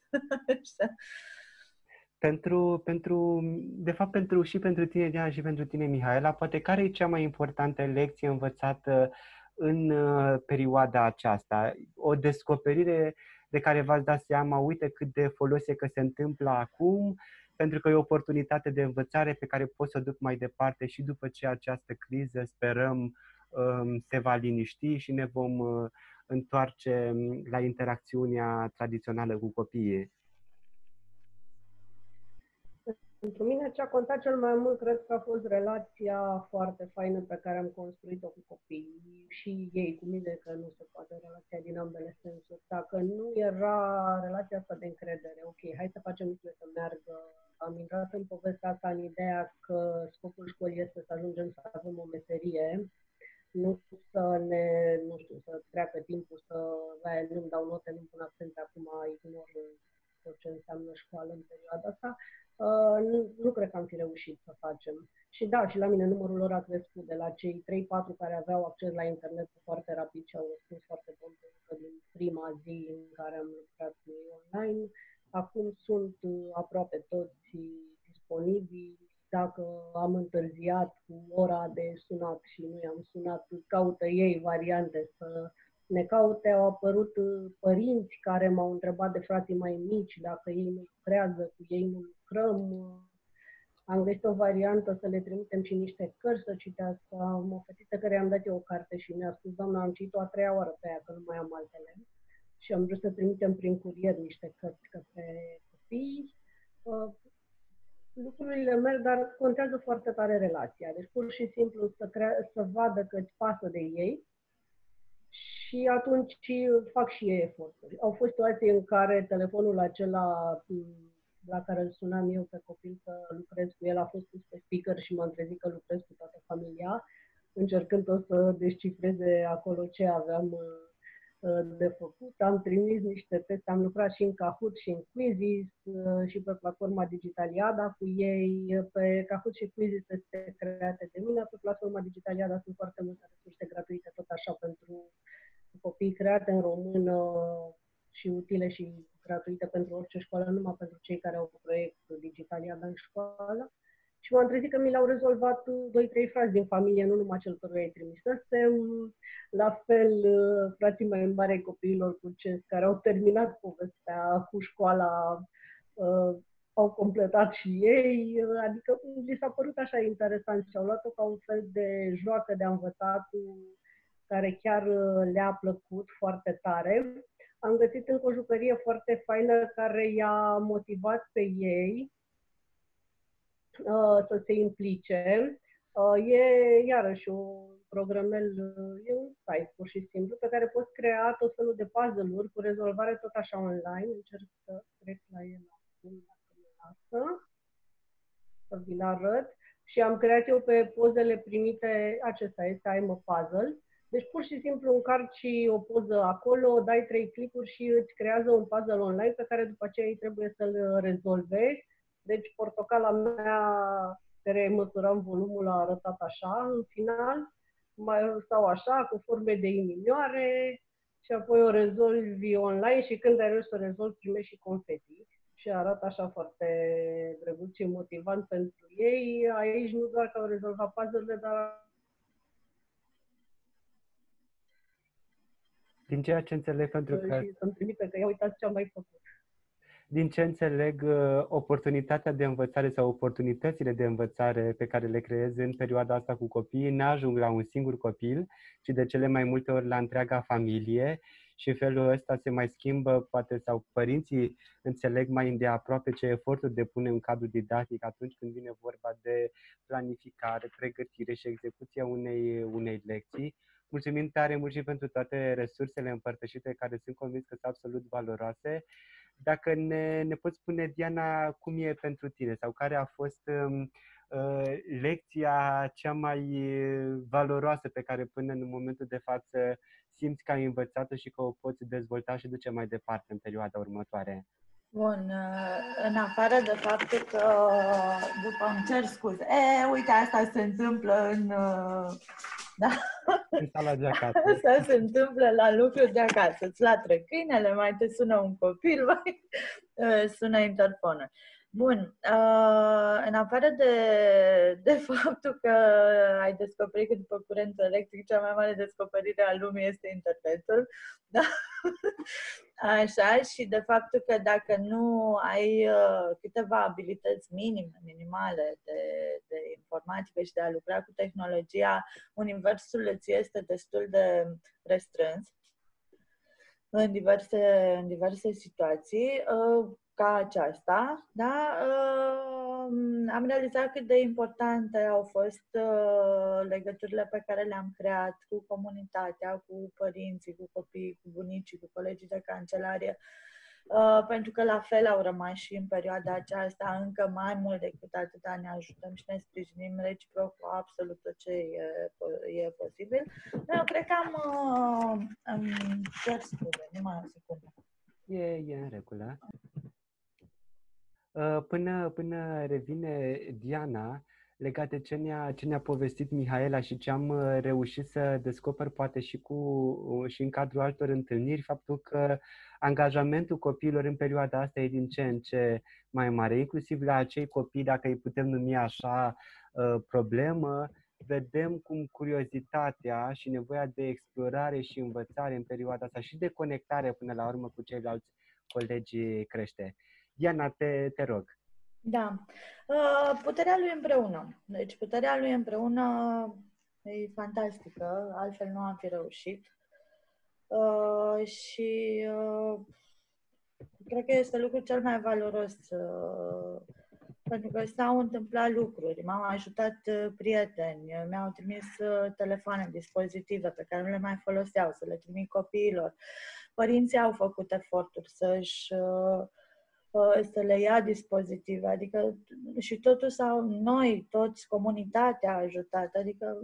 De fapt, pentru tine, Diana, și pentru tine, Mihaela, poate care e cea mai importantă lecție învățată în perioada aceasta? O descoperire de care v-ați dat seama, uite cât de folos e că se întâmplă acum, pentru că e o oportunitate de învățare pe care pot să o duc mai departe și după ce această criză, sperăm, se va liniști și ne vom întoarce la interacțiunea tradițională cu copiii. Pentru mine ce a contat cel mai mult cred că a fost relația foarte faină pe care am construit-o cu copiii și ei cu mine, că nu se poate relația din ambele sensuri. Dacă nu era relația asta de încredere, ok, hai să facem lucrurile să meargă. Am intrat în povestea asta în ideea că scopul școlii este să ajungem să avem o meserie, nu să să treacă timpul, nu-mi dau note, nu-mi pun accente, acum ignor tot ce înseamnă școală în perioada asta. Nu cred că am fi reușit să facem. Și da, și la mine numărul lor a crescut de la cei 3-4 care aveau acces la internet foarte rapid și au răspuns foarte bun din prima zi în care am lucrat cu ei online. Acum sunt aproape toți disponibili. Dacă am întârziat cu ora de sunat și nu i-am sunat, caută ei variante să ne caute. Au apărut părinți care m-au întrebat de frații mai mici dacă ei nu lucrează, cu ei nu lucrăm. Am găsit o variantă să le trimitem și niște cărți să citească. Am o fetiță care i-am dat eu o carte și mi-a spus: doamna, am citit-o a 3-a oară pe aia, că nu mai am altele. Și am vrut să trimitem prin curier niște cărți către copii. Lucrurile merg, dar contează foarte tare relația. Deci pur și simplu să vadă că îți pasă de ei și atunci fac și ei eforturi. Au fost situații în care telefonul acela la care îl sunam eu pe copil să lucrez cu el a fost pus pe speaker și m-am trezit că lucrez cu toată familia, încercând să descifreze acolo ce aveam de făcut. Am trimis niște teste, am lucrat și în Kahoot și în Quizzes și pe platforma Digitaliada cu ei. Pe Kahoot și Quizzes este create de mine, pe platforma Digitaliada sunt foarte multe resurse gratuite, tot așa pentru copii, create în română și utile și gratuite pentru orice școală, numai pentru cei care au proiect Digitaliada în școală. Și m-am trezit că mi l-au rezolvat 2-3 frați din familie, nu numai cel căruia îi trimisesem. La fel, frații mai mari ai copiilor cu CES, care au terminat povestea cu școala, au completat și ei. Adică li s-a părut așa interesant și au luat-o ca un fel de joacă de învățat care chiar le-a plăcut foarte tare. Am găsit încă o jucărie foarte faină care i-a motivat pe ei să se implice. E iarăși un programel, e un site pur și simplu pe care poți crea tot felul de puzzle-uri cu rezolvare tot așa online. Încerc să trec la el acum, dacă mă lasă, să vi-l arăt. Și am creat eu pe pozele primite, acesta este I'm a Puzzle. Deci pur și simplu încarci o poză acolo, dai 3 clicuri și îți creează un puzzle online pe care după aceea ei trebuie să-l rezolve. Deci portocala mea, care măsuram volumul, a arătat așa în final, sau așa, cu forme de inimioare, și apoi o rezolvi online și când ai reușit să o rezolvi, primești și confeti. Și arată așa foarte drăguț și motivant pentru ei. Aici nu doar că au rezolvat puzzle-urile, dar Din ceea ce înțeleg, pentru că și să-mi trimite că ia uitați ce am mai făcut. din ce înțeleg, oportunitatea de învățare sau oportunitățile de învățare pe care le creezi în perioada asta cu copiii n-ajung la un singur copil, ci de cele mai multe ori la întreaga familie și în felul ăsta se mai schimbă, poate, sau părinții înțeleg mai îndeaproape ce eforturi depune un cadru didactic atunci când vine vorba de planificare, pregătire și execuția unei lecții. Mulțumim tare mult și pentru toate resursele împărtășite, care sunt convins că sunt absolut valoroase. Dacă ne poți spune, Diana, cum e pentru tine sau care a fost lecția cea mai valoroasă pe care până în momentul de față simți că ai învățat-o și că o poți dezvolta și duce mai departe în perioada următoare? Bun, în afară de faptul că, după îmi cer scuze, uite, asta se întâmplă în... Da? În sala de acasă. Asta se întâmplă la lucru de acasă. Îți latră câinele, mai te sună un copil, mai sună interfonul. Bun, în afară de faptul că ai descoperit că după curent electric cea mai mare descoperire a lumii este internetul, da? Așa, și de faptul că dacă nu ai câteva abilități minimale de informatică și de a lucra cu tehnologia, universul îți este destul de restrâns în diverse situații ca aceasta, da? Am realizat cât de importante au fost legăturile pe care le-am creat cu comunitatea, cu părinții, cu copiii, cu bunicii, cu colegii de cancelarie, pentru că la fel au rămas și în perioada aceasta, încă mai mult decât atâta ne ajutăm și ne sprijinim reciproc cu absolut tot ce e posibil. Eu cred că am cer scuze, numai o secundă. E în regulă. Până revine Diana, legat de ce ne-a povestit Mihaela și ce am reușit să descoper poate și în cadrul altor întâlniri, faptul că angajamentul copiilor în perioada asta e din ce în ce mai mare, inclusiv la acei copii, dacă îi putem numi așa, problemă, vedem cum curiozitatea și nevoia de explorare și învățare în perioada asta și de conectare până la urmă cu ceilalți colegi crește. Diana, te rog. Da. Puterea lui împreună. Deci puterea lui împreună e fantastică, altfel nu am fi reușit. Și cred că este lucrul cel mai valoros Pentru că s-au întâmplat lucruri, m-au ajutat prieteni, mi-au trimis telefoane, dispozitive pe care nu le mai foloseau, să le trimit copiilor. Părinții au făcut eforturi să le ia dispozitive, adică și totul sau noi, toți, comunitatea a ajutat, adică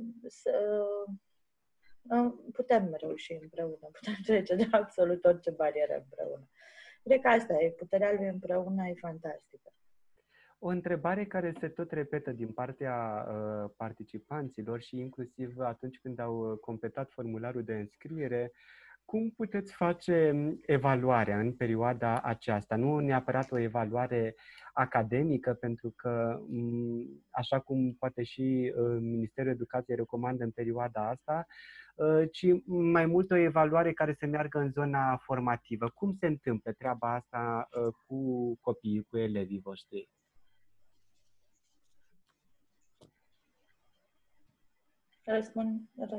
putem reuși împreună, putem trece de absolut orice barieră împreună. Cred că asta e, puterea lui împreună e fantastică. O întrebare care se tot repetă din partea participanților și inclusiv atunci când au completat formularul de înscriere, cum puteți face evaluarea în perioada aceasta? Nu neapărat o evaluare academică, pentru că, așa cum poate și Ministerul Educației recomandă în perioada asta, ci mai mult o evaluare care să meargă în zona formativă. Cum se întâmplă treaba asta cu copiii, cu elevii voștri? Răspund.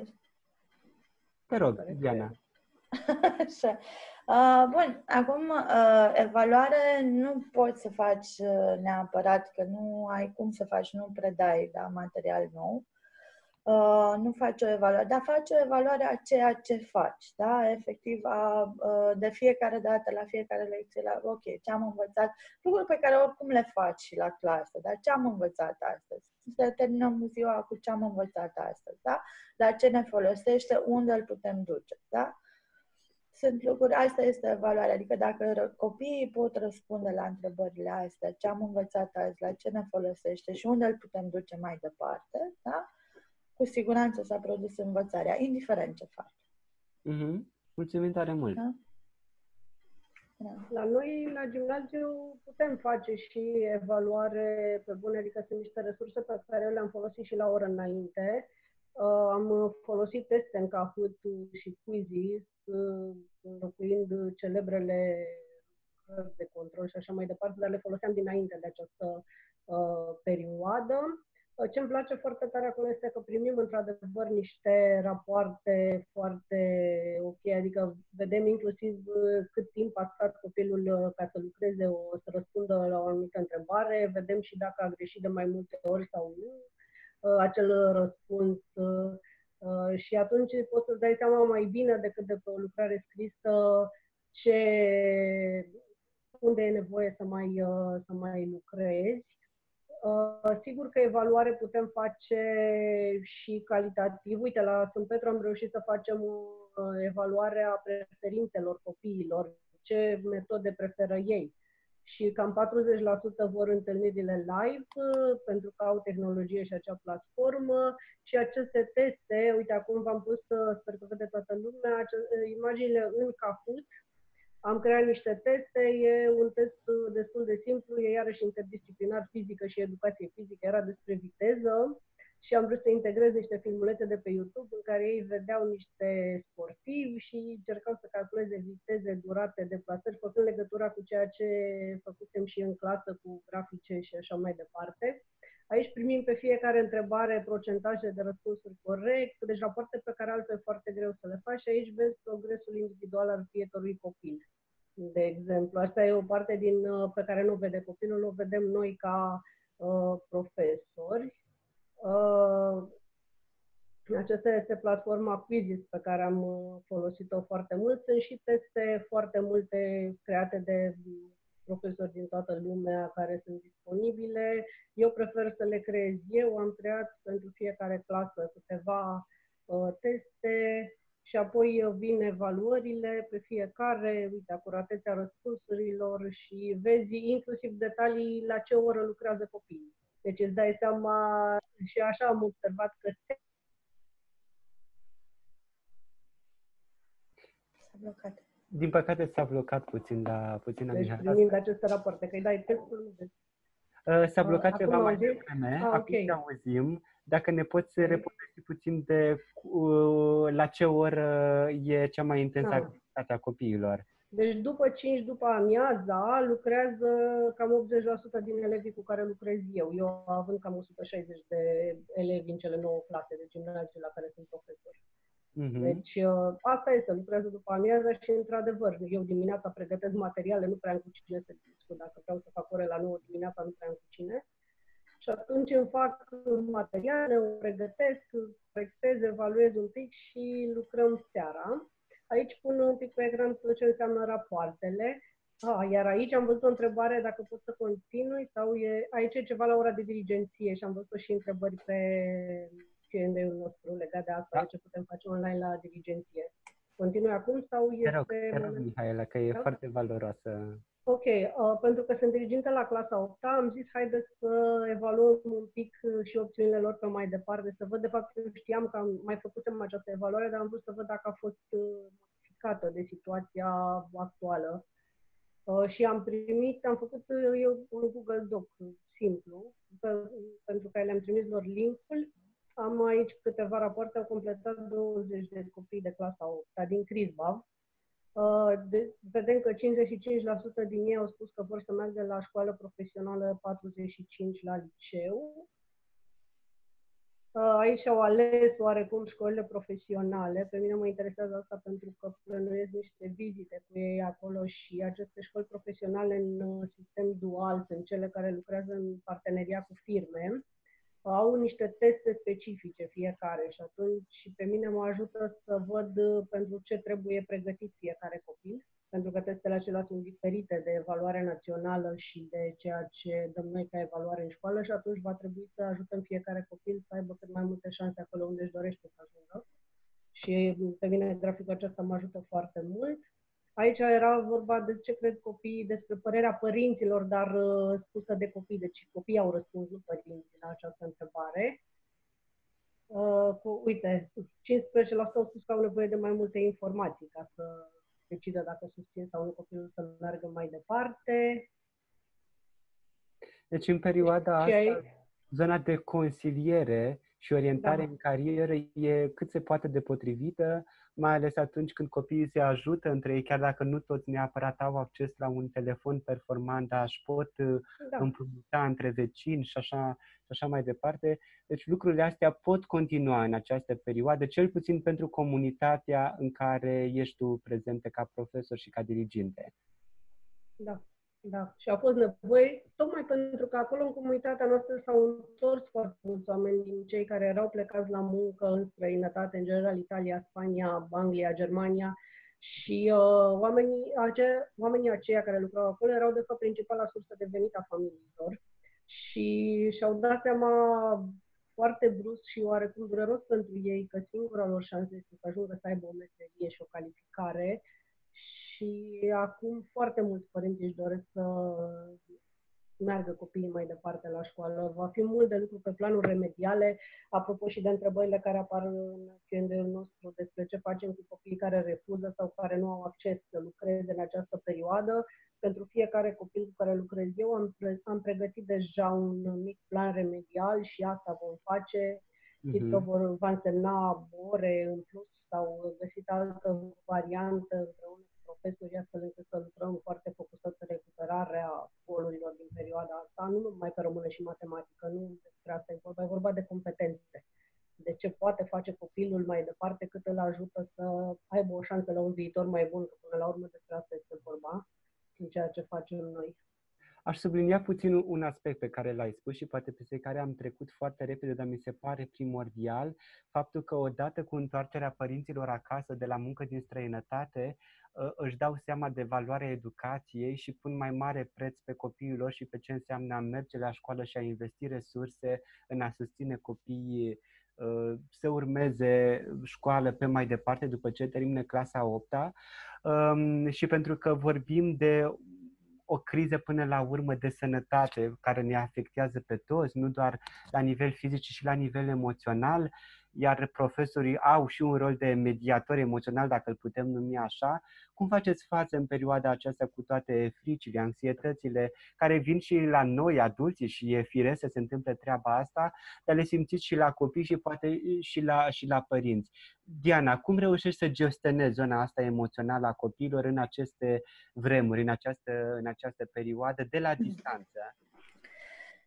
Te rog, Diana. Așa. Bun, acum evaluare nu poți să faci neapărat, că nu ai cum să faci, nu predai material nou. Nu faci o evaluare, dar faci o evaluare a ceea ce faci, da? Efectiv, de fiecare dată, la fiecare lecție, ok, ce am învățat, lucruri pe care oricum le faci și la clasă, dar ce am învățat astăzi? Să terminăm ziua cu ce am învățat astăzi, da? La ce ne folosește, unde îl putem duce, da? Sunt lucruri, asta este evaluarea, adică dacă copiii pot răspunde la întrebările astea, ce am învățat azi, la ce ne folosește și unde îl putem duce mai departe, da? Cu siguranță s-a produs învățarea, indiferent ce faci. Mulțumim tare mult! Da? La noi, la gimnaziu, putem face și evaluare pe bune, adică sunt niște resurse pe care le-am folosit și la oră înainte. Am folosit teste în Kahoot și Quizzes, înlocuind celebrele de control și așa mai departe, dar le foloseam dinainte de această perioadă. Ce-mi place foarte tare acolo este că primim într-adevăr niște rapoarte foarte ok, adică vedem inclusiv cât timp a stat copilul ca să lucreze, să răspundă la o anumită întrebare, vedem și dacă a greșit de mai multe ori sau nu acel răspuns și atunci poți să-ți dai seama mai bine decât de pe o lucrare scrisă unde e nevoie să mai lucrezi. Sigur că evaluare putem face și calitativ. Uite, la Sfânt Petru am reușit să facem evaluarea preferințelor copiilor, ce metode preferă ei. Și cam 40% vor întâlnirile live, pentru că au tehnologie și acea platformă. Și aceste teste, uite, acum v-am pus, sper că vede toată lumea, imaginile în Kahoot. Am creat niște teste, e un test destul de simplu, e iarăși interdisciplinar, fizică și educație fizică, era despre viteză și am vrut să integrez niște filmulețe de pe YouTube în care ei vedeau niște sportivi și încercau să calculeze viteze, durate, deplasări, făcând legătura cu ceea ce făcusem și în clasă cu grafice și așa mai departe. Aici primim pe fiecare întrebare procentaje de răspunsuri corect, deci rapoarte pe care altfel e foarte greu să le faci și aici vezi progresul individual al fiecărui copil. De exemplu, asta e o parte pe care nu o vede copilul, o vedem noi ca profesori. Aceasta este platforma Quizzes pe care am folosit-o foarte mult. Sunt și teste foarte multe create de profesori din toată lumea care sunt disponibile. Eu prefer să le creez eu. Am creat pentru fiecare clasă câteva teste și apoi vin evaluările pe fiecare, uite, acuratețea răspunsurilor și vezi inclusiv detalii la ce oră lucrează copiii. Deci îți dai seama și așa am observat că S-a blocat. Din păcate s-a blocat puțin la deci primind aceste rapoarte, că îi dai textul, nu vezi. S-a blocat ceva mai auzi? devreme, acum Okay. te auzim. Dacă ne poți repovesti puțin de la ce oră e cea mai intensă activitatea copiilor. Deci după 5, după amiaza, lucrează cam 80% din elevii cu care lucrez eu având cam 160 de elevi în cele 9 clase de gimnaziu la care sunt profesor. Deci asta este, lucrează după amiază și într-adevăr, eu dimineața pregătesc materiale, nu prea am cu cine să discut, dacă vreau să fac ore la 9 dimineața, nu prea am cu cine. Și atunci îmi fac materiale, o pregătesc, corectez, evaluez un pic și lucrăm seara. Aici pun un pic pe ecran tot ce înseamnă rapoartele. Iar aici am văzut o întrebare dacă pot să continui sau aici e ceva la ora de dirigenție și am văzut și întrebări pe Q&A-ul nostru legat de asta, de ce putem face online la dirigenție. Continui acum sau este... Te rog, Mihaela, că e foarte valoroasă. Ok, pentru că sunt dirigintă la clasa 8, am zis haideți să evaluăm un pic și opțiunile lor pe mai departe, să văd, de fapt, eu știam că am mai făcutem această evaluare, dar am vrut să văd dacă a fost modificată de situația actuală. Și am făcut eu un Google Doc simplu, pentru că le-am trimis lor link-ul. Am aici câteva rapoarte, au completat 20 de copii de clasa 8 din Crisbav. Vedem că 55% din ei au spus că vor să meargă la școală profesională, 45% la liceu. Aici au ales oarecum școlile profesionale. Pe mine mă interesează asta pentru că plănuiesc niște vizite cu ei acolo și aceste școli profesionale în sistem dual sunt cele care lucrează în parteneria cu firme. Au niște teste specifice fiecare și atunci pe mine mă ajută să văd pentru ce trebuie pregătit fiecare copil, pentru că testele acelea sunt diferite de evaluare națională și de ceea ce dăm noi ca evaluare în școală și atunci va trebui să ajutăm fiecare copil să aibă cât mai multe șanse acolo unde își dorește să ajungă. Și pe mine graficul acesta mă ajută foarte mult. Aici era vorba de ce cred copiii, despre părerea părinților, dar spusă de copii. Deci copiii au răspuns, nu părinții, la această întrebare. Uite, 15% au spus că au nevoie de mai multe informații ca să decidă dacă susțin sau nu copilul să meargă mai departe. Deci în perioada asta, zona de consiliere și orientare în carieră e cât se poate de potrivită, mai ales atunci când copiii se ajută între ei, chiar dacă nu toți neapărat au acces la un telefon performant, dar își pot împrumuta între vecini și așa mai departe. Deci lucrurile astea pot continua în această perioadă, cel puțin pentru comunitatea în care ești tu prezentă ca profesor și ca diriginte. Da, și a fost nevoie, tocmai pentru că acolo în comunitatea noastră s-au întors foarte mulți oameni din cei care erau plecați la muncă în străinătate, în Italia, Spania, Anglia, Germania și oamenii aceia care lucrau acolo erau de fapt principala sursă de venit a familiilor și și-au dat seama foarte brusc și oarecum dureros pentru ei că singura lor șansă este să ajungă să aibă o meserie și o calificare. Și acum foarte mulți părinți își doresc să meargă copiii mai departe la școală. Va fi mult de lucru pe planuri remediale, apropo și de întrebările care apar în Q&A-ul nostru despre ce facem cu copiii care refuză sau care nu au acces să lucreze în această perioadă. Pentru fiecare copil cu care lucrez eu am pregătit deja un mic plan remedial și asta vom face. Știți că va însemna ore în plus sau găsit altă variantă împreună profesori, astfel încât să lucrăm foarte focusat pe recuperarea școlurilor din perioada asta, nu numai pe română și matematică, nu despre asta e vorba de competențe, de ce poate face copilul mai departe, cât îl ajută să aibă o șansă la un viitor mai bun, că până la urmă despre asta este vorba, în ceea ce facem noi. Aș sublinia puțin un aspect pe care l-ai spus și poate peste care am trecut foarte repede, dar mi se pare primordial, faptul că odată cu întoarcerea părinților acasă de la muncă din străinătate, își dau seama de valoarea educației și pun mai mare preț pe copiii lor și pe ce înseamnă a merge la școală și a investi resurse în a susține copiii să urmeze școală pe mai departe după ce termină clasa 8-a și pentru că vorbim de o criză până la urmă de sănătate care ne afectează pe toți, nu doar la nivel fizic, ci și la nivel emoțional, iar profesorii au și un rol de mediator emoțional, dacă îl putem numi așa. Cum faceți față în perioada aceasta cu toate fricile, anxietățile care vin și la noi, adulții, și e firesc să se întâmple treaba asta, dar le simțiți și la copii și poate și la părinți. Diana, cum reușești să gestionezi zona asta emoțională a copiilor în aceste vremuri, în această perioadă, de la distanță?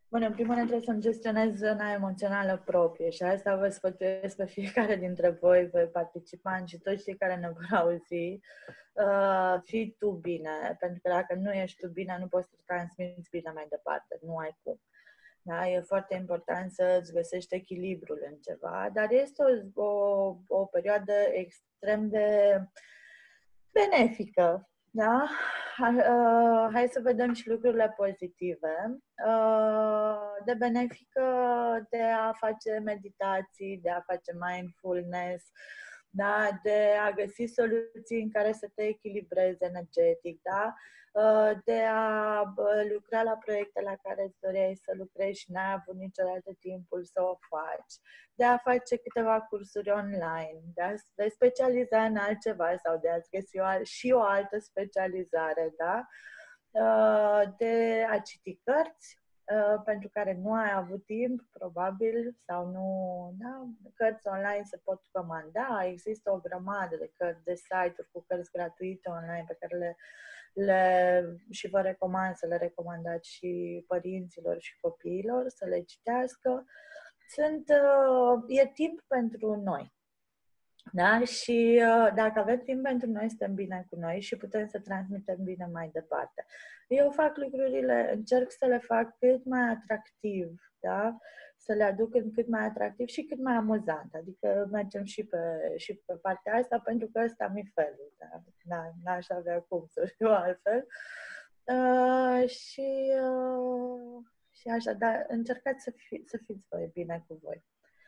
Bun, în primul rând trebuie să-mi gestionez zona emoțională proprie și asta vă sfătuiesc pe fiecare dintre voi, pe participanți și toți cei care ne vor auzi. Fii tu bine, pentru că dacă nu ești tu bine, nu poți să transmiți bine mai departe, nu ai cum. Da? E foarte important să îți găsești echilibrul în ceva, dar este o perioadă extrem de benefică. Da? Hai să vedem și lucrurile pozitive. De benefică de a face meditații, de a face mindfulness, da? De a găsi soluții în care să te echilibrezi energetic, da? De a lucra la proiecte la care îți doreai să lucrezi și n-ai avut niciodată timpul să o faci, de a face câteva cursuri online, de a te specializa în altceva sau de a-ți găsi și o altă specializare, da? De a citi cărți pentru care nu ai avut timp, probabil, sau nu, da? Cărți online se pot comanda, există o grămadă de cărți, de site-uri cu cărți gratuite online pe care și vă recomand să le recomandați și părinților și copiilor să le citească. E timp pentru noi. Da? Și dacă avem timp pentru noi, suntem bine cu noi și putem să transmitem bine mai departe. Eu fac lucrurile, încerc să le fac cât mai atractiv, da? Să le aduc în cât mai atractiv și cât mai amuzant. Adică mergem și pe partea asta, pentru că ăsta mi-e felul. Da? N-aș avea cum să fiu altfel. Și așa, dar încercați să fiți voi bine cu voi.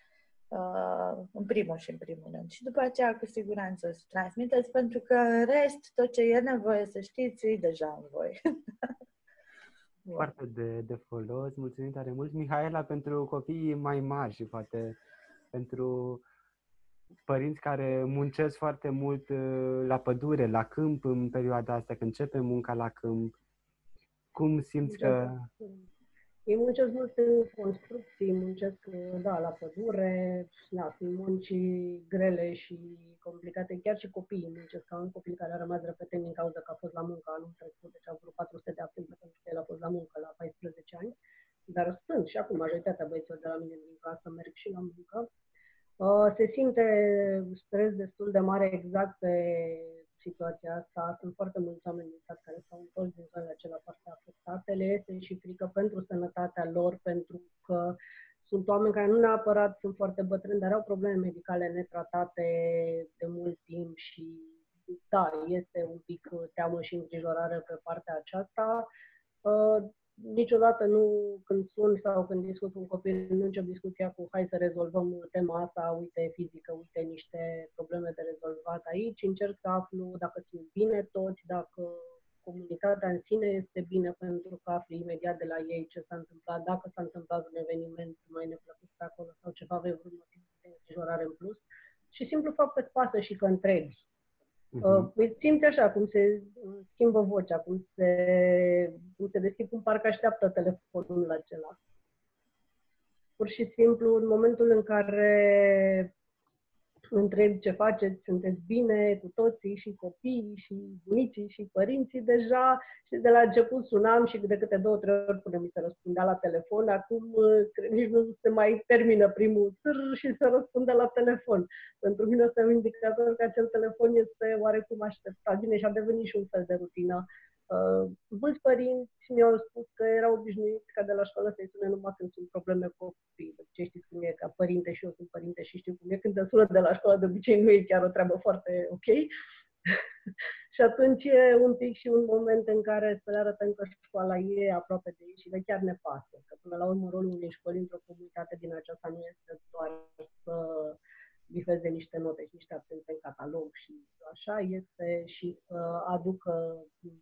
În primul rând. Și după aceea, cu siguranță, o să transmiteți, pentru că în rest, tot ce e nevoie să știți, e deja în voi. Foarte de folos. Mulțumim tare mult, Mihaela, pentru copiii mai mari și poate pentru părinți care muncesc foarte mult la pădure, la câmp în perioada asta, când începe munca la câmp. Cum simți că... Ei muncesc mult în construcții, muncesc, da, la pădure, da, sunt munci grele și complicate. Chiar și copiii muncesc, ca un copil care a rămas răpăteni din cauza că a fost la muncă anul trecut, deci au vrut 400 de absențe pentru că el a fost la muncă la 14 ani. Dar sunt și acum majoritatea băieților de la mine din clasă merg și la muncă. Se simte stres destul de mare exact pe situația asta. Sunt foarte mulți oameni din sat care s-au întors din zonele acelea foarte afectate. Le este și frică pentru sănătatea lor, pentru că sunt oameni care nu neapărat sunt foarte bătrâni, dar au probleme medicale netratate de mult timp și da, este un pic teamă și îngrijorare pe partea aceasta. Niciodată nu, când sun sau când discut cu un copil, nu încep discuția cu hai să rezolvăm tema asta, uite fizică, uite niște probleme de rezolvat aici. Încerc să aflu dacă sunt bine toți, dacă comunitatea în sine este bine, pentru că afli imediat de la ei ce s-a întâmplat, dacă s-a întâmplat un eveniment mai neplăcut pe acolo sau ceva, avea vreun motiv de îngrijorare în plus. Și simplu fapt că-ți pasă și că întrebi. Îți simți așa, cum se schimbă vocea, cum se deschide, cum parcă așteaptă telefonul acela. Pur și simplu, în momentul în care întrebi ce faceți, sunteți bine cu toții, și copiii, și bunicii, și părinții, deja, și de la început sunam și de câte 2-3 ori până mi se răspundea la telefon, acum nici nu se mai termină primul târ și se răspunde la telefon. Pentru mine este un indicator că acel telefon este oarecum așteptat. Bine, și a devenit și un fel de rutină. Mulți părinți mi-au spus că erau obișnuiți ca de la școală să-i sune numai când sunt probleme cu copiii. Ce știți cum e, ca părinte, și eu sunt părinte și știu cum e, când te sună de la școală, de obicei nu e chiar o treabă foarte ok. Și atunci e un pic și un moment în care să le arătăm că școala e aproape de ei și de chiar ne pasă. Că până la urmă rolul unei școli într-o comunitate din aceasta nu este doar să bifeze niște note și niște absențe în catalog și așa, este și să aducă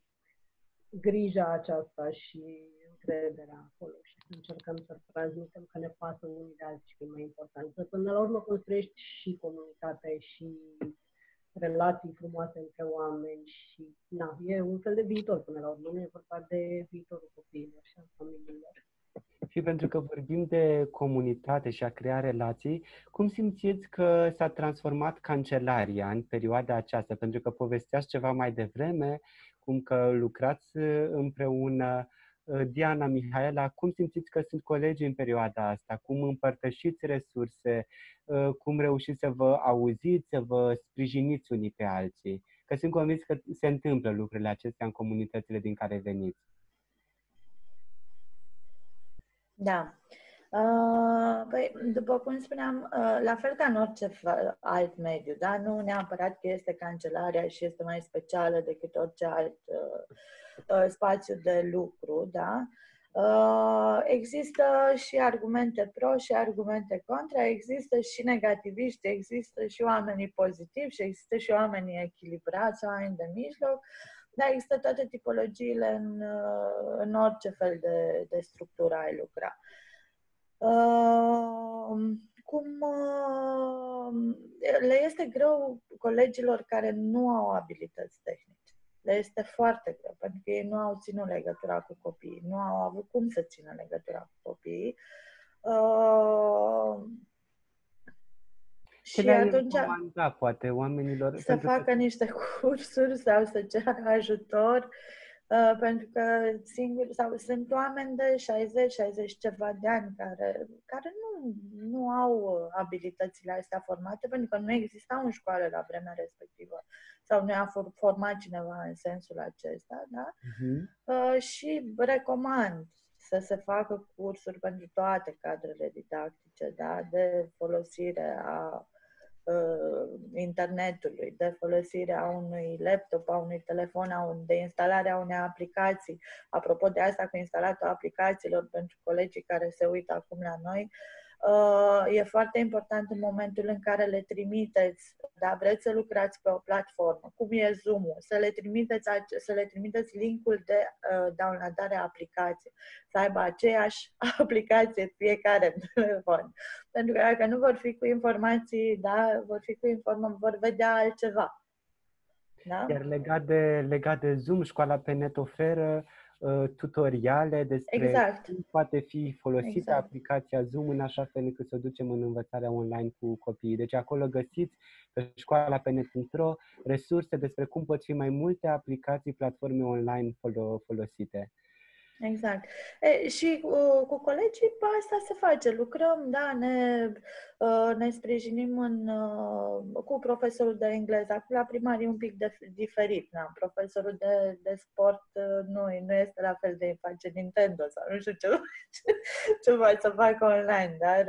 grija aceasta și încrederea acolo și să încercăm să transmitem că ne pasă unii de alții și mai important. Că până la urmă construiești și comunitate și relații frumoase între oameni și e un fel de viitor până la urmă, nu e vorba de viitorul copiilor și a familiilor. Și pentru că vorbim de comunitate și a crea relații, cum simțiți că s-a transformat Cancelaria în perioada aceasta? Pentru că povesteați ceva mai devreme, cum că lucrați împreună. Diana, Mihaela, cum simțiți că sunt colegii în perioada asta? Cum împărtășiți resurse? Cum reușiți să vă auziți, să vă sprijiniți unii pe alții? Că sunt convins că se întâmplă lucrurile acestea în comunitățile din care veniți. Da. Păi, după cum spuneam, la fel ca în orice alt mediu, da? Nu neapărat că este cancelarea și este mai specială decât orice alt spațiu de lucru, da? Există și argumente pro și argumente contra, există și negativiști, există și oamenii pozitivi și există și oamenii echilibrați, oameni de mijloc, dar există toate tipologiile în orice fel de structură ai lucra. Cum le este greu colegilor care nu au abilități tehnice. Le este foarte greu, pentru că ei nu au ținut legătura cu copiii, nu au avut cum să țină legătura cu copiii. Și atunci poate oamenilor să facă niște cursuri sau să ceară ajutor, pentru că singuri sau sunt oameni de 60 ceva de ani care nu au abilitățile astea formate, pentru că nu existau în școală la vremea respectivă sau nu a format cineva în sensul acesta, da? Și recomand să se facă cursuri pentru toate cadrele didactice, da? De folosire a internetului, de folosirea unui laptop, a unui telefon, de instalarea unei aplicații. Apropo de asta, cu instalatul aplicațiilor pentru colegii care se uită acum la noi, e foarte important în momentul în care le trimiteți, da, vreți să lucrați pe o platformă, cum e Zoom-ul, să le trimiteți linkul de downloadare a aplicației, să aibă aceeași aplicație fiecare telefon. Pentru că dacă nu vor fi cu informații, da, vor vedea altceva. Da? Iar legat de Zoom, școala pe net oferă tutoriale despre cum poate fi folosită aplicația Zoom în așa fel încât să o ducem în învățarea online cu copiii. Deci acolo găsiți pe școalapenet.ro resurse despre cum pot fi mai multe aplicații, platforme online folosite. Exact. Și cu colegii pe asta se face. Lucrăm, da, ne sprijinim cu profesorul de engleză. Acum la primar e un pic diferit. Da? Profesorul de sport nu este la fel de face Nintendo sau nu știu ce mai să facă online, dar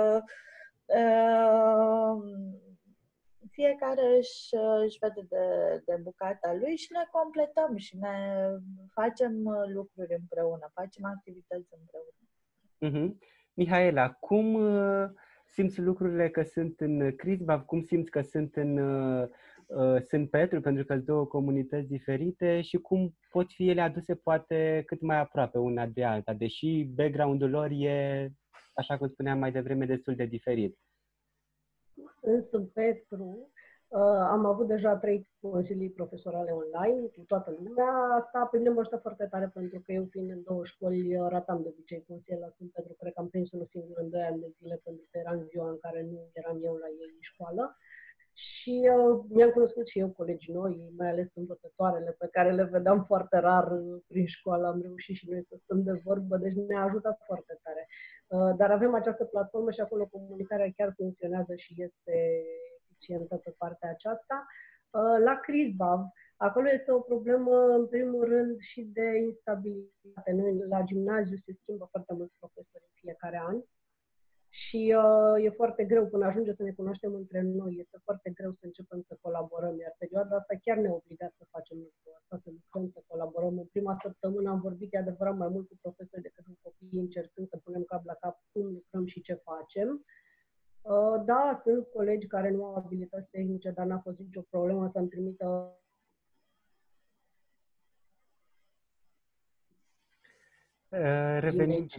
fiecare își vede de bucata lui și ne completăm și ne facem lucruri împreună, facem activități împreună. Mihaela, cum simți lucrurile că sunt în Crisbav? Cum simți că sunt în Sânt Petru, pentru că sunt două comunități diferite și cum pot fi ele aduse poate cât mai aproape una de alta, deși background-ul lor e, așa cum spuneam mai devreme, destul de diferit? În Sânt Petru am avut deja 3 consilii profesorale online cu toată lumea. Asta pe mine mă ajută foarte tare pentru că eu fiind în 2 școli ratam de obicei consilii la Sânt Petru. Cred că am prins unul singur în 2 ani de zile pentru că era în ziua în care nu eram eu la ei în școală. Și mi-am cunoscut și eu colegii noi, mai ales învățătoarele pe care le vedeam foarte rar prin școală. Am reușit și noi să stăm de vorbă, deci ne-a ajutat foarte tare. Dar avem această platformă și acolo comunicarea chiar funcționează și este eficientă pe partea aceasta. La Crisbav, acolo este o problemă, în primul rând, și de instabilitate. Noi, la gimnaziu se schimbă foarte mulți profesori în fiecare an. Și e foarte greu, până ajunge să ne cunoaștem între noi, este foarte greu să începem să colaborăm, iar perioada asta chiar ne-a obligat să facem lucrul ăsta, să lucrăm, să colaborăm. În prima săptămână am vorbit, e adevărat, mai mult cu profesori decât cu copii, încercând să punem cap la cap cum lucrăm și ce facem. Da, sunt colegi care nu au abilități tehnice, dar n-a fost nicio problemă să-mi trimită Revenim.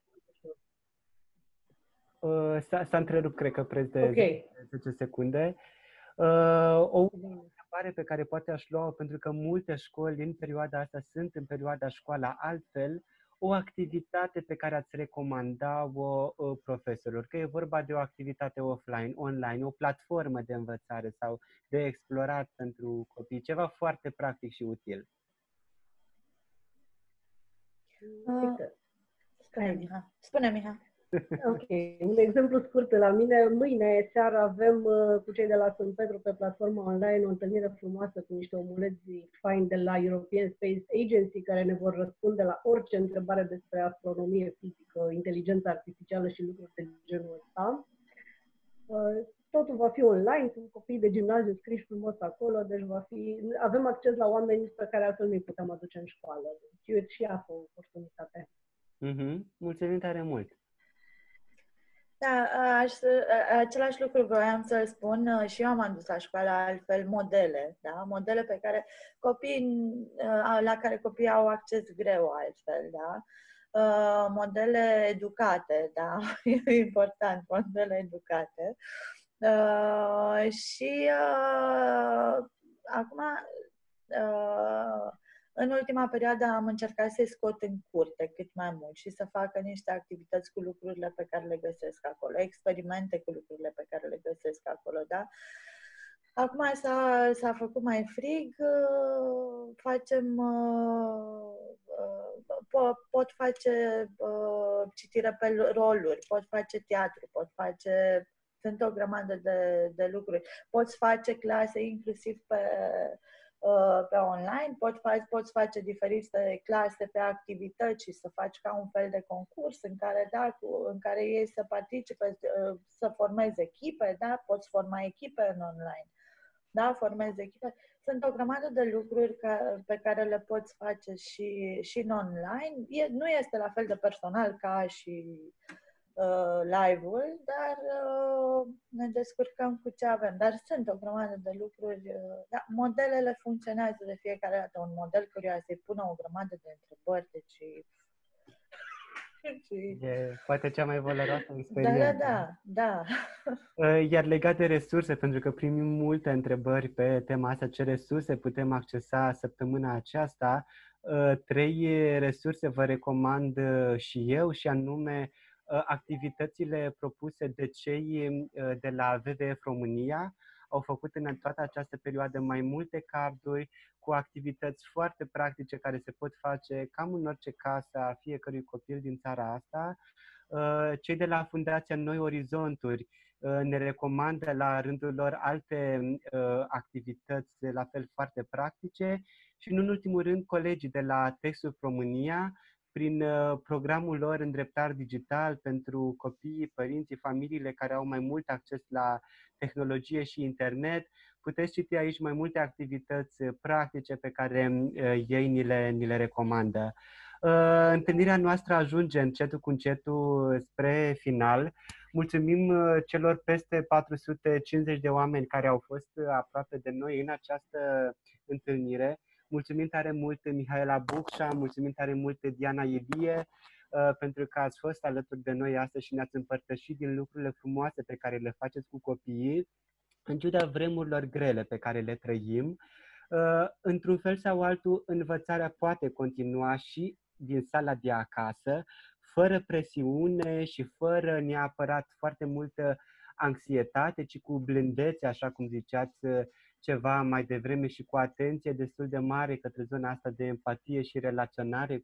S-a întrerupt, cred că, preț de 10 secunde. O întrebare pe care poate aș lua, pentru că multe școli în perioada asta sunt în perioada școala altfel, o activitate pe care ați recomanda-o profesorilor, că e vorba de o activitate offline, online, o platformă de învățare sau de explorat pentru copii, ceva foarte practic și util. Spune, Miha. Ok, un exemplu scurt la mine. Mâine seara avem cu cei de la Sant Petru pe platforma online o întâlnire frumoasă cu niște omuleți faini de la European Space Agency care ne vor răspunde la orice întrebare despre astronomie, fizică, inteligență artificială și lucruri de genul ăsta. Totul va fi online, sunt copii de gimnaziu scriși frumos acolo, deci avem acces la oameni pe care altfel nu-i puteam aduce în școală. Deci și asta o oportunitate. Mulțumim tare mult! Da, același lucru voiam să-l spun și eu am adus la școală altfel modele, da? Modele pe care la care copiii au acces greu altfel, da? Modele educate, da? E important, modele educate. Și acum în ultima perioadă am încercat să-i scot în curte cât mai mult și să facă niște activități cu lucrurile pe care le găsesc acolo, experimente cu lucrurile pe care le găsesc acolo, da? Acum s-a făcut mai frig, pot face citire pe roluri, pot face teatru, sunt o grămadă de lucruri. Poți face clase inclusiv pe online, poți face diferite clase pe activități și să faci ca un fel de concurs în care ei să participe, să formeze echipe, da? Poți forma echipe în online, da? Formezi echipe. Sunt o grămadă de lucruri pe care le poți face și în online. Nu este la fel de personal ca și live-ul, dar ne descurcăm cu ce avem. Dar sunt o grămadă de lucruri. Da, modelele funcționează de fiecare dată. Un model curios îi pune o grămadă de întrebări, deci e poate cea mai valoroasă experiență. Da. Iar legat de resurse, pentru că primim multe întrebări pe tema asta, ce resurse putem accesa săptămâna aceasta, 3 resurse vă recomand și eu, și anume activitățile propuse de cei de la WWF România. Au făcut în toată această perioadă mai multe carduri cu activități foarte practice care se pot face cam în orice casă a fiecărui copil din țara asta. Cei de la Fundația Noi Orizonturi ne recomandă la rândul lor alte activități la fel foarte practice și, în ultimul rând, colegii de la TechSoup România, prin programul lor Îndreptare Digital pentru copiii, părinții, familiile care au mai mult acces la tehnologie și internet. Puteți citi aici mai multe activități practice pe care ei ni le recomandă. Întâlnirea noastră ajunge încetul cu încetul spre final. Mulțumim celor peste 450 de oameni care au fost aproape de noi în această întâlnire. Mulțumim tare mult Mihaela Bucșa, mulțumim tare mult Diana Ilie pentru că ați fost alături de noi astăzi și ne-ați împărtășit din lucrurile frumoase pe care le faceți cu copiii, în ciuda vremurilor grele pe care le trăim. Într-un fel sau altul, învățarea poate continua și din sala de acasă, fără presiune și fără neapărat foarte multă anxietate, ci cu blândețe, așa cum ziceați ceva mai devreme, și cu atenție destul de mare către zona asta de empatie și relaționare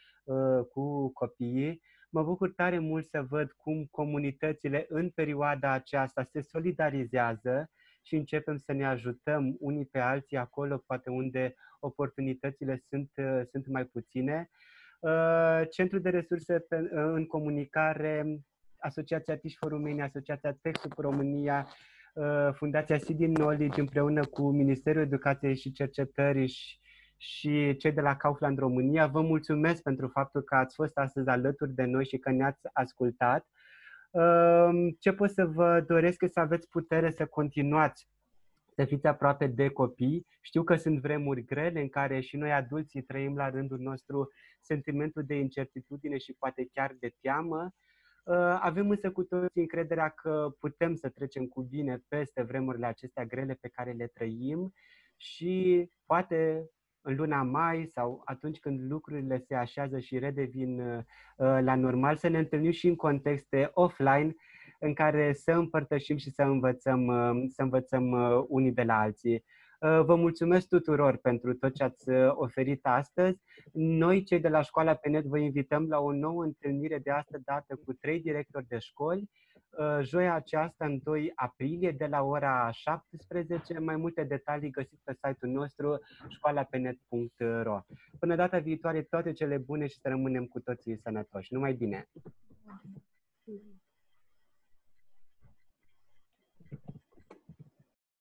cu copiii. Mă bucur tare mult să văd cum comunitățile în perioada aceasta se solidarizează și începem să ne ajutăm unii pe alții acolo, poate unde oportunitățile sunt mai puține. Centrul de resurse în comunicare, Asociația Teach for Romania, Asociația TechSoup România, Fundația CD Knowledge împreună cu Ministerul Educației și Cercetării și cei de la Kaufland România. Vă mulțumesc pentru faptul că ați fost astăzi alături de noi și că ne-ați ascultat. Ce pot să vă doresc este să aveți putere să continuați să fiți aproape de copii. Știu că sunt vremuri grele în care și noi adulții trăim la rândul nostru sentimentul de incertitudine și poate chiar de teamă. Avem însă cu toții încrederea că putem să trecem cu bine peste vremurile acestea grele pe care le trăim și poate în luna mai sau atunci când lucrurile se așează și redevin la normal, să ne întâlnim și în contexte offline în care să împărtășim și să învățăm unii de la alții. Vă mulțumesc tuturor pentru tot ce ați oferit astăzi. Noi, cei de la Școala pe Net, vă invităm la o nouă întâlnire de astă dată cu 3 directori de școli, joia aceasta, în 2 aprilie, de la ora 17. Mai multe detalii găsiți pe site-ul nostru școalapenet.ro. Până data viitoare, toate cele bune și să rămânem cu toții sănătoși. Numai bine!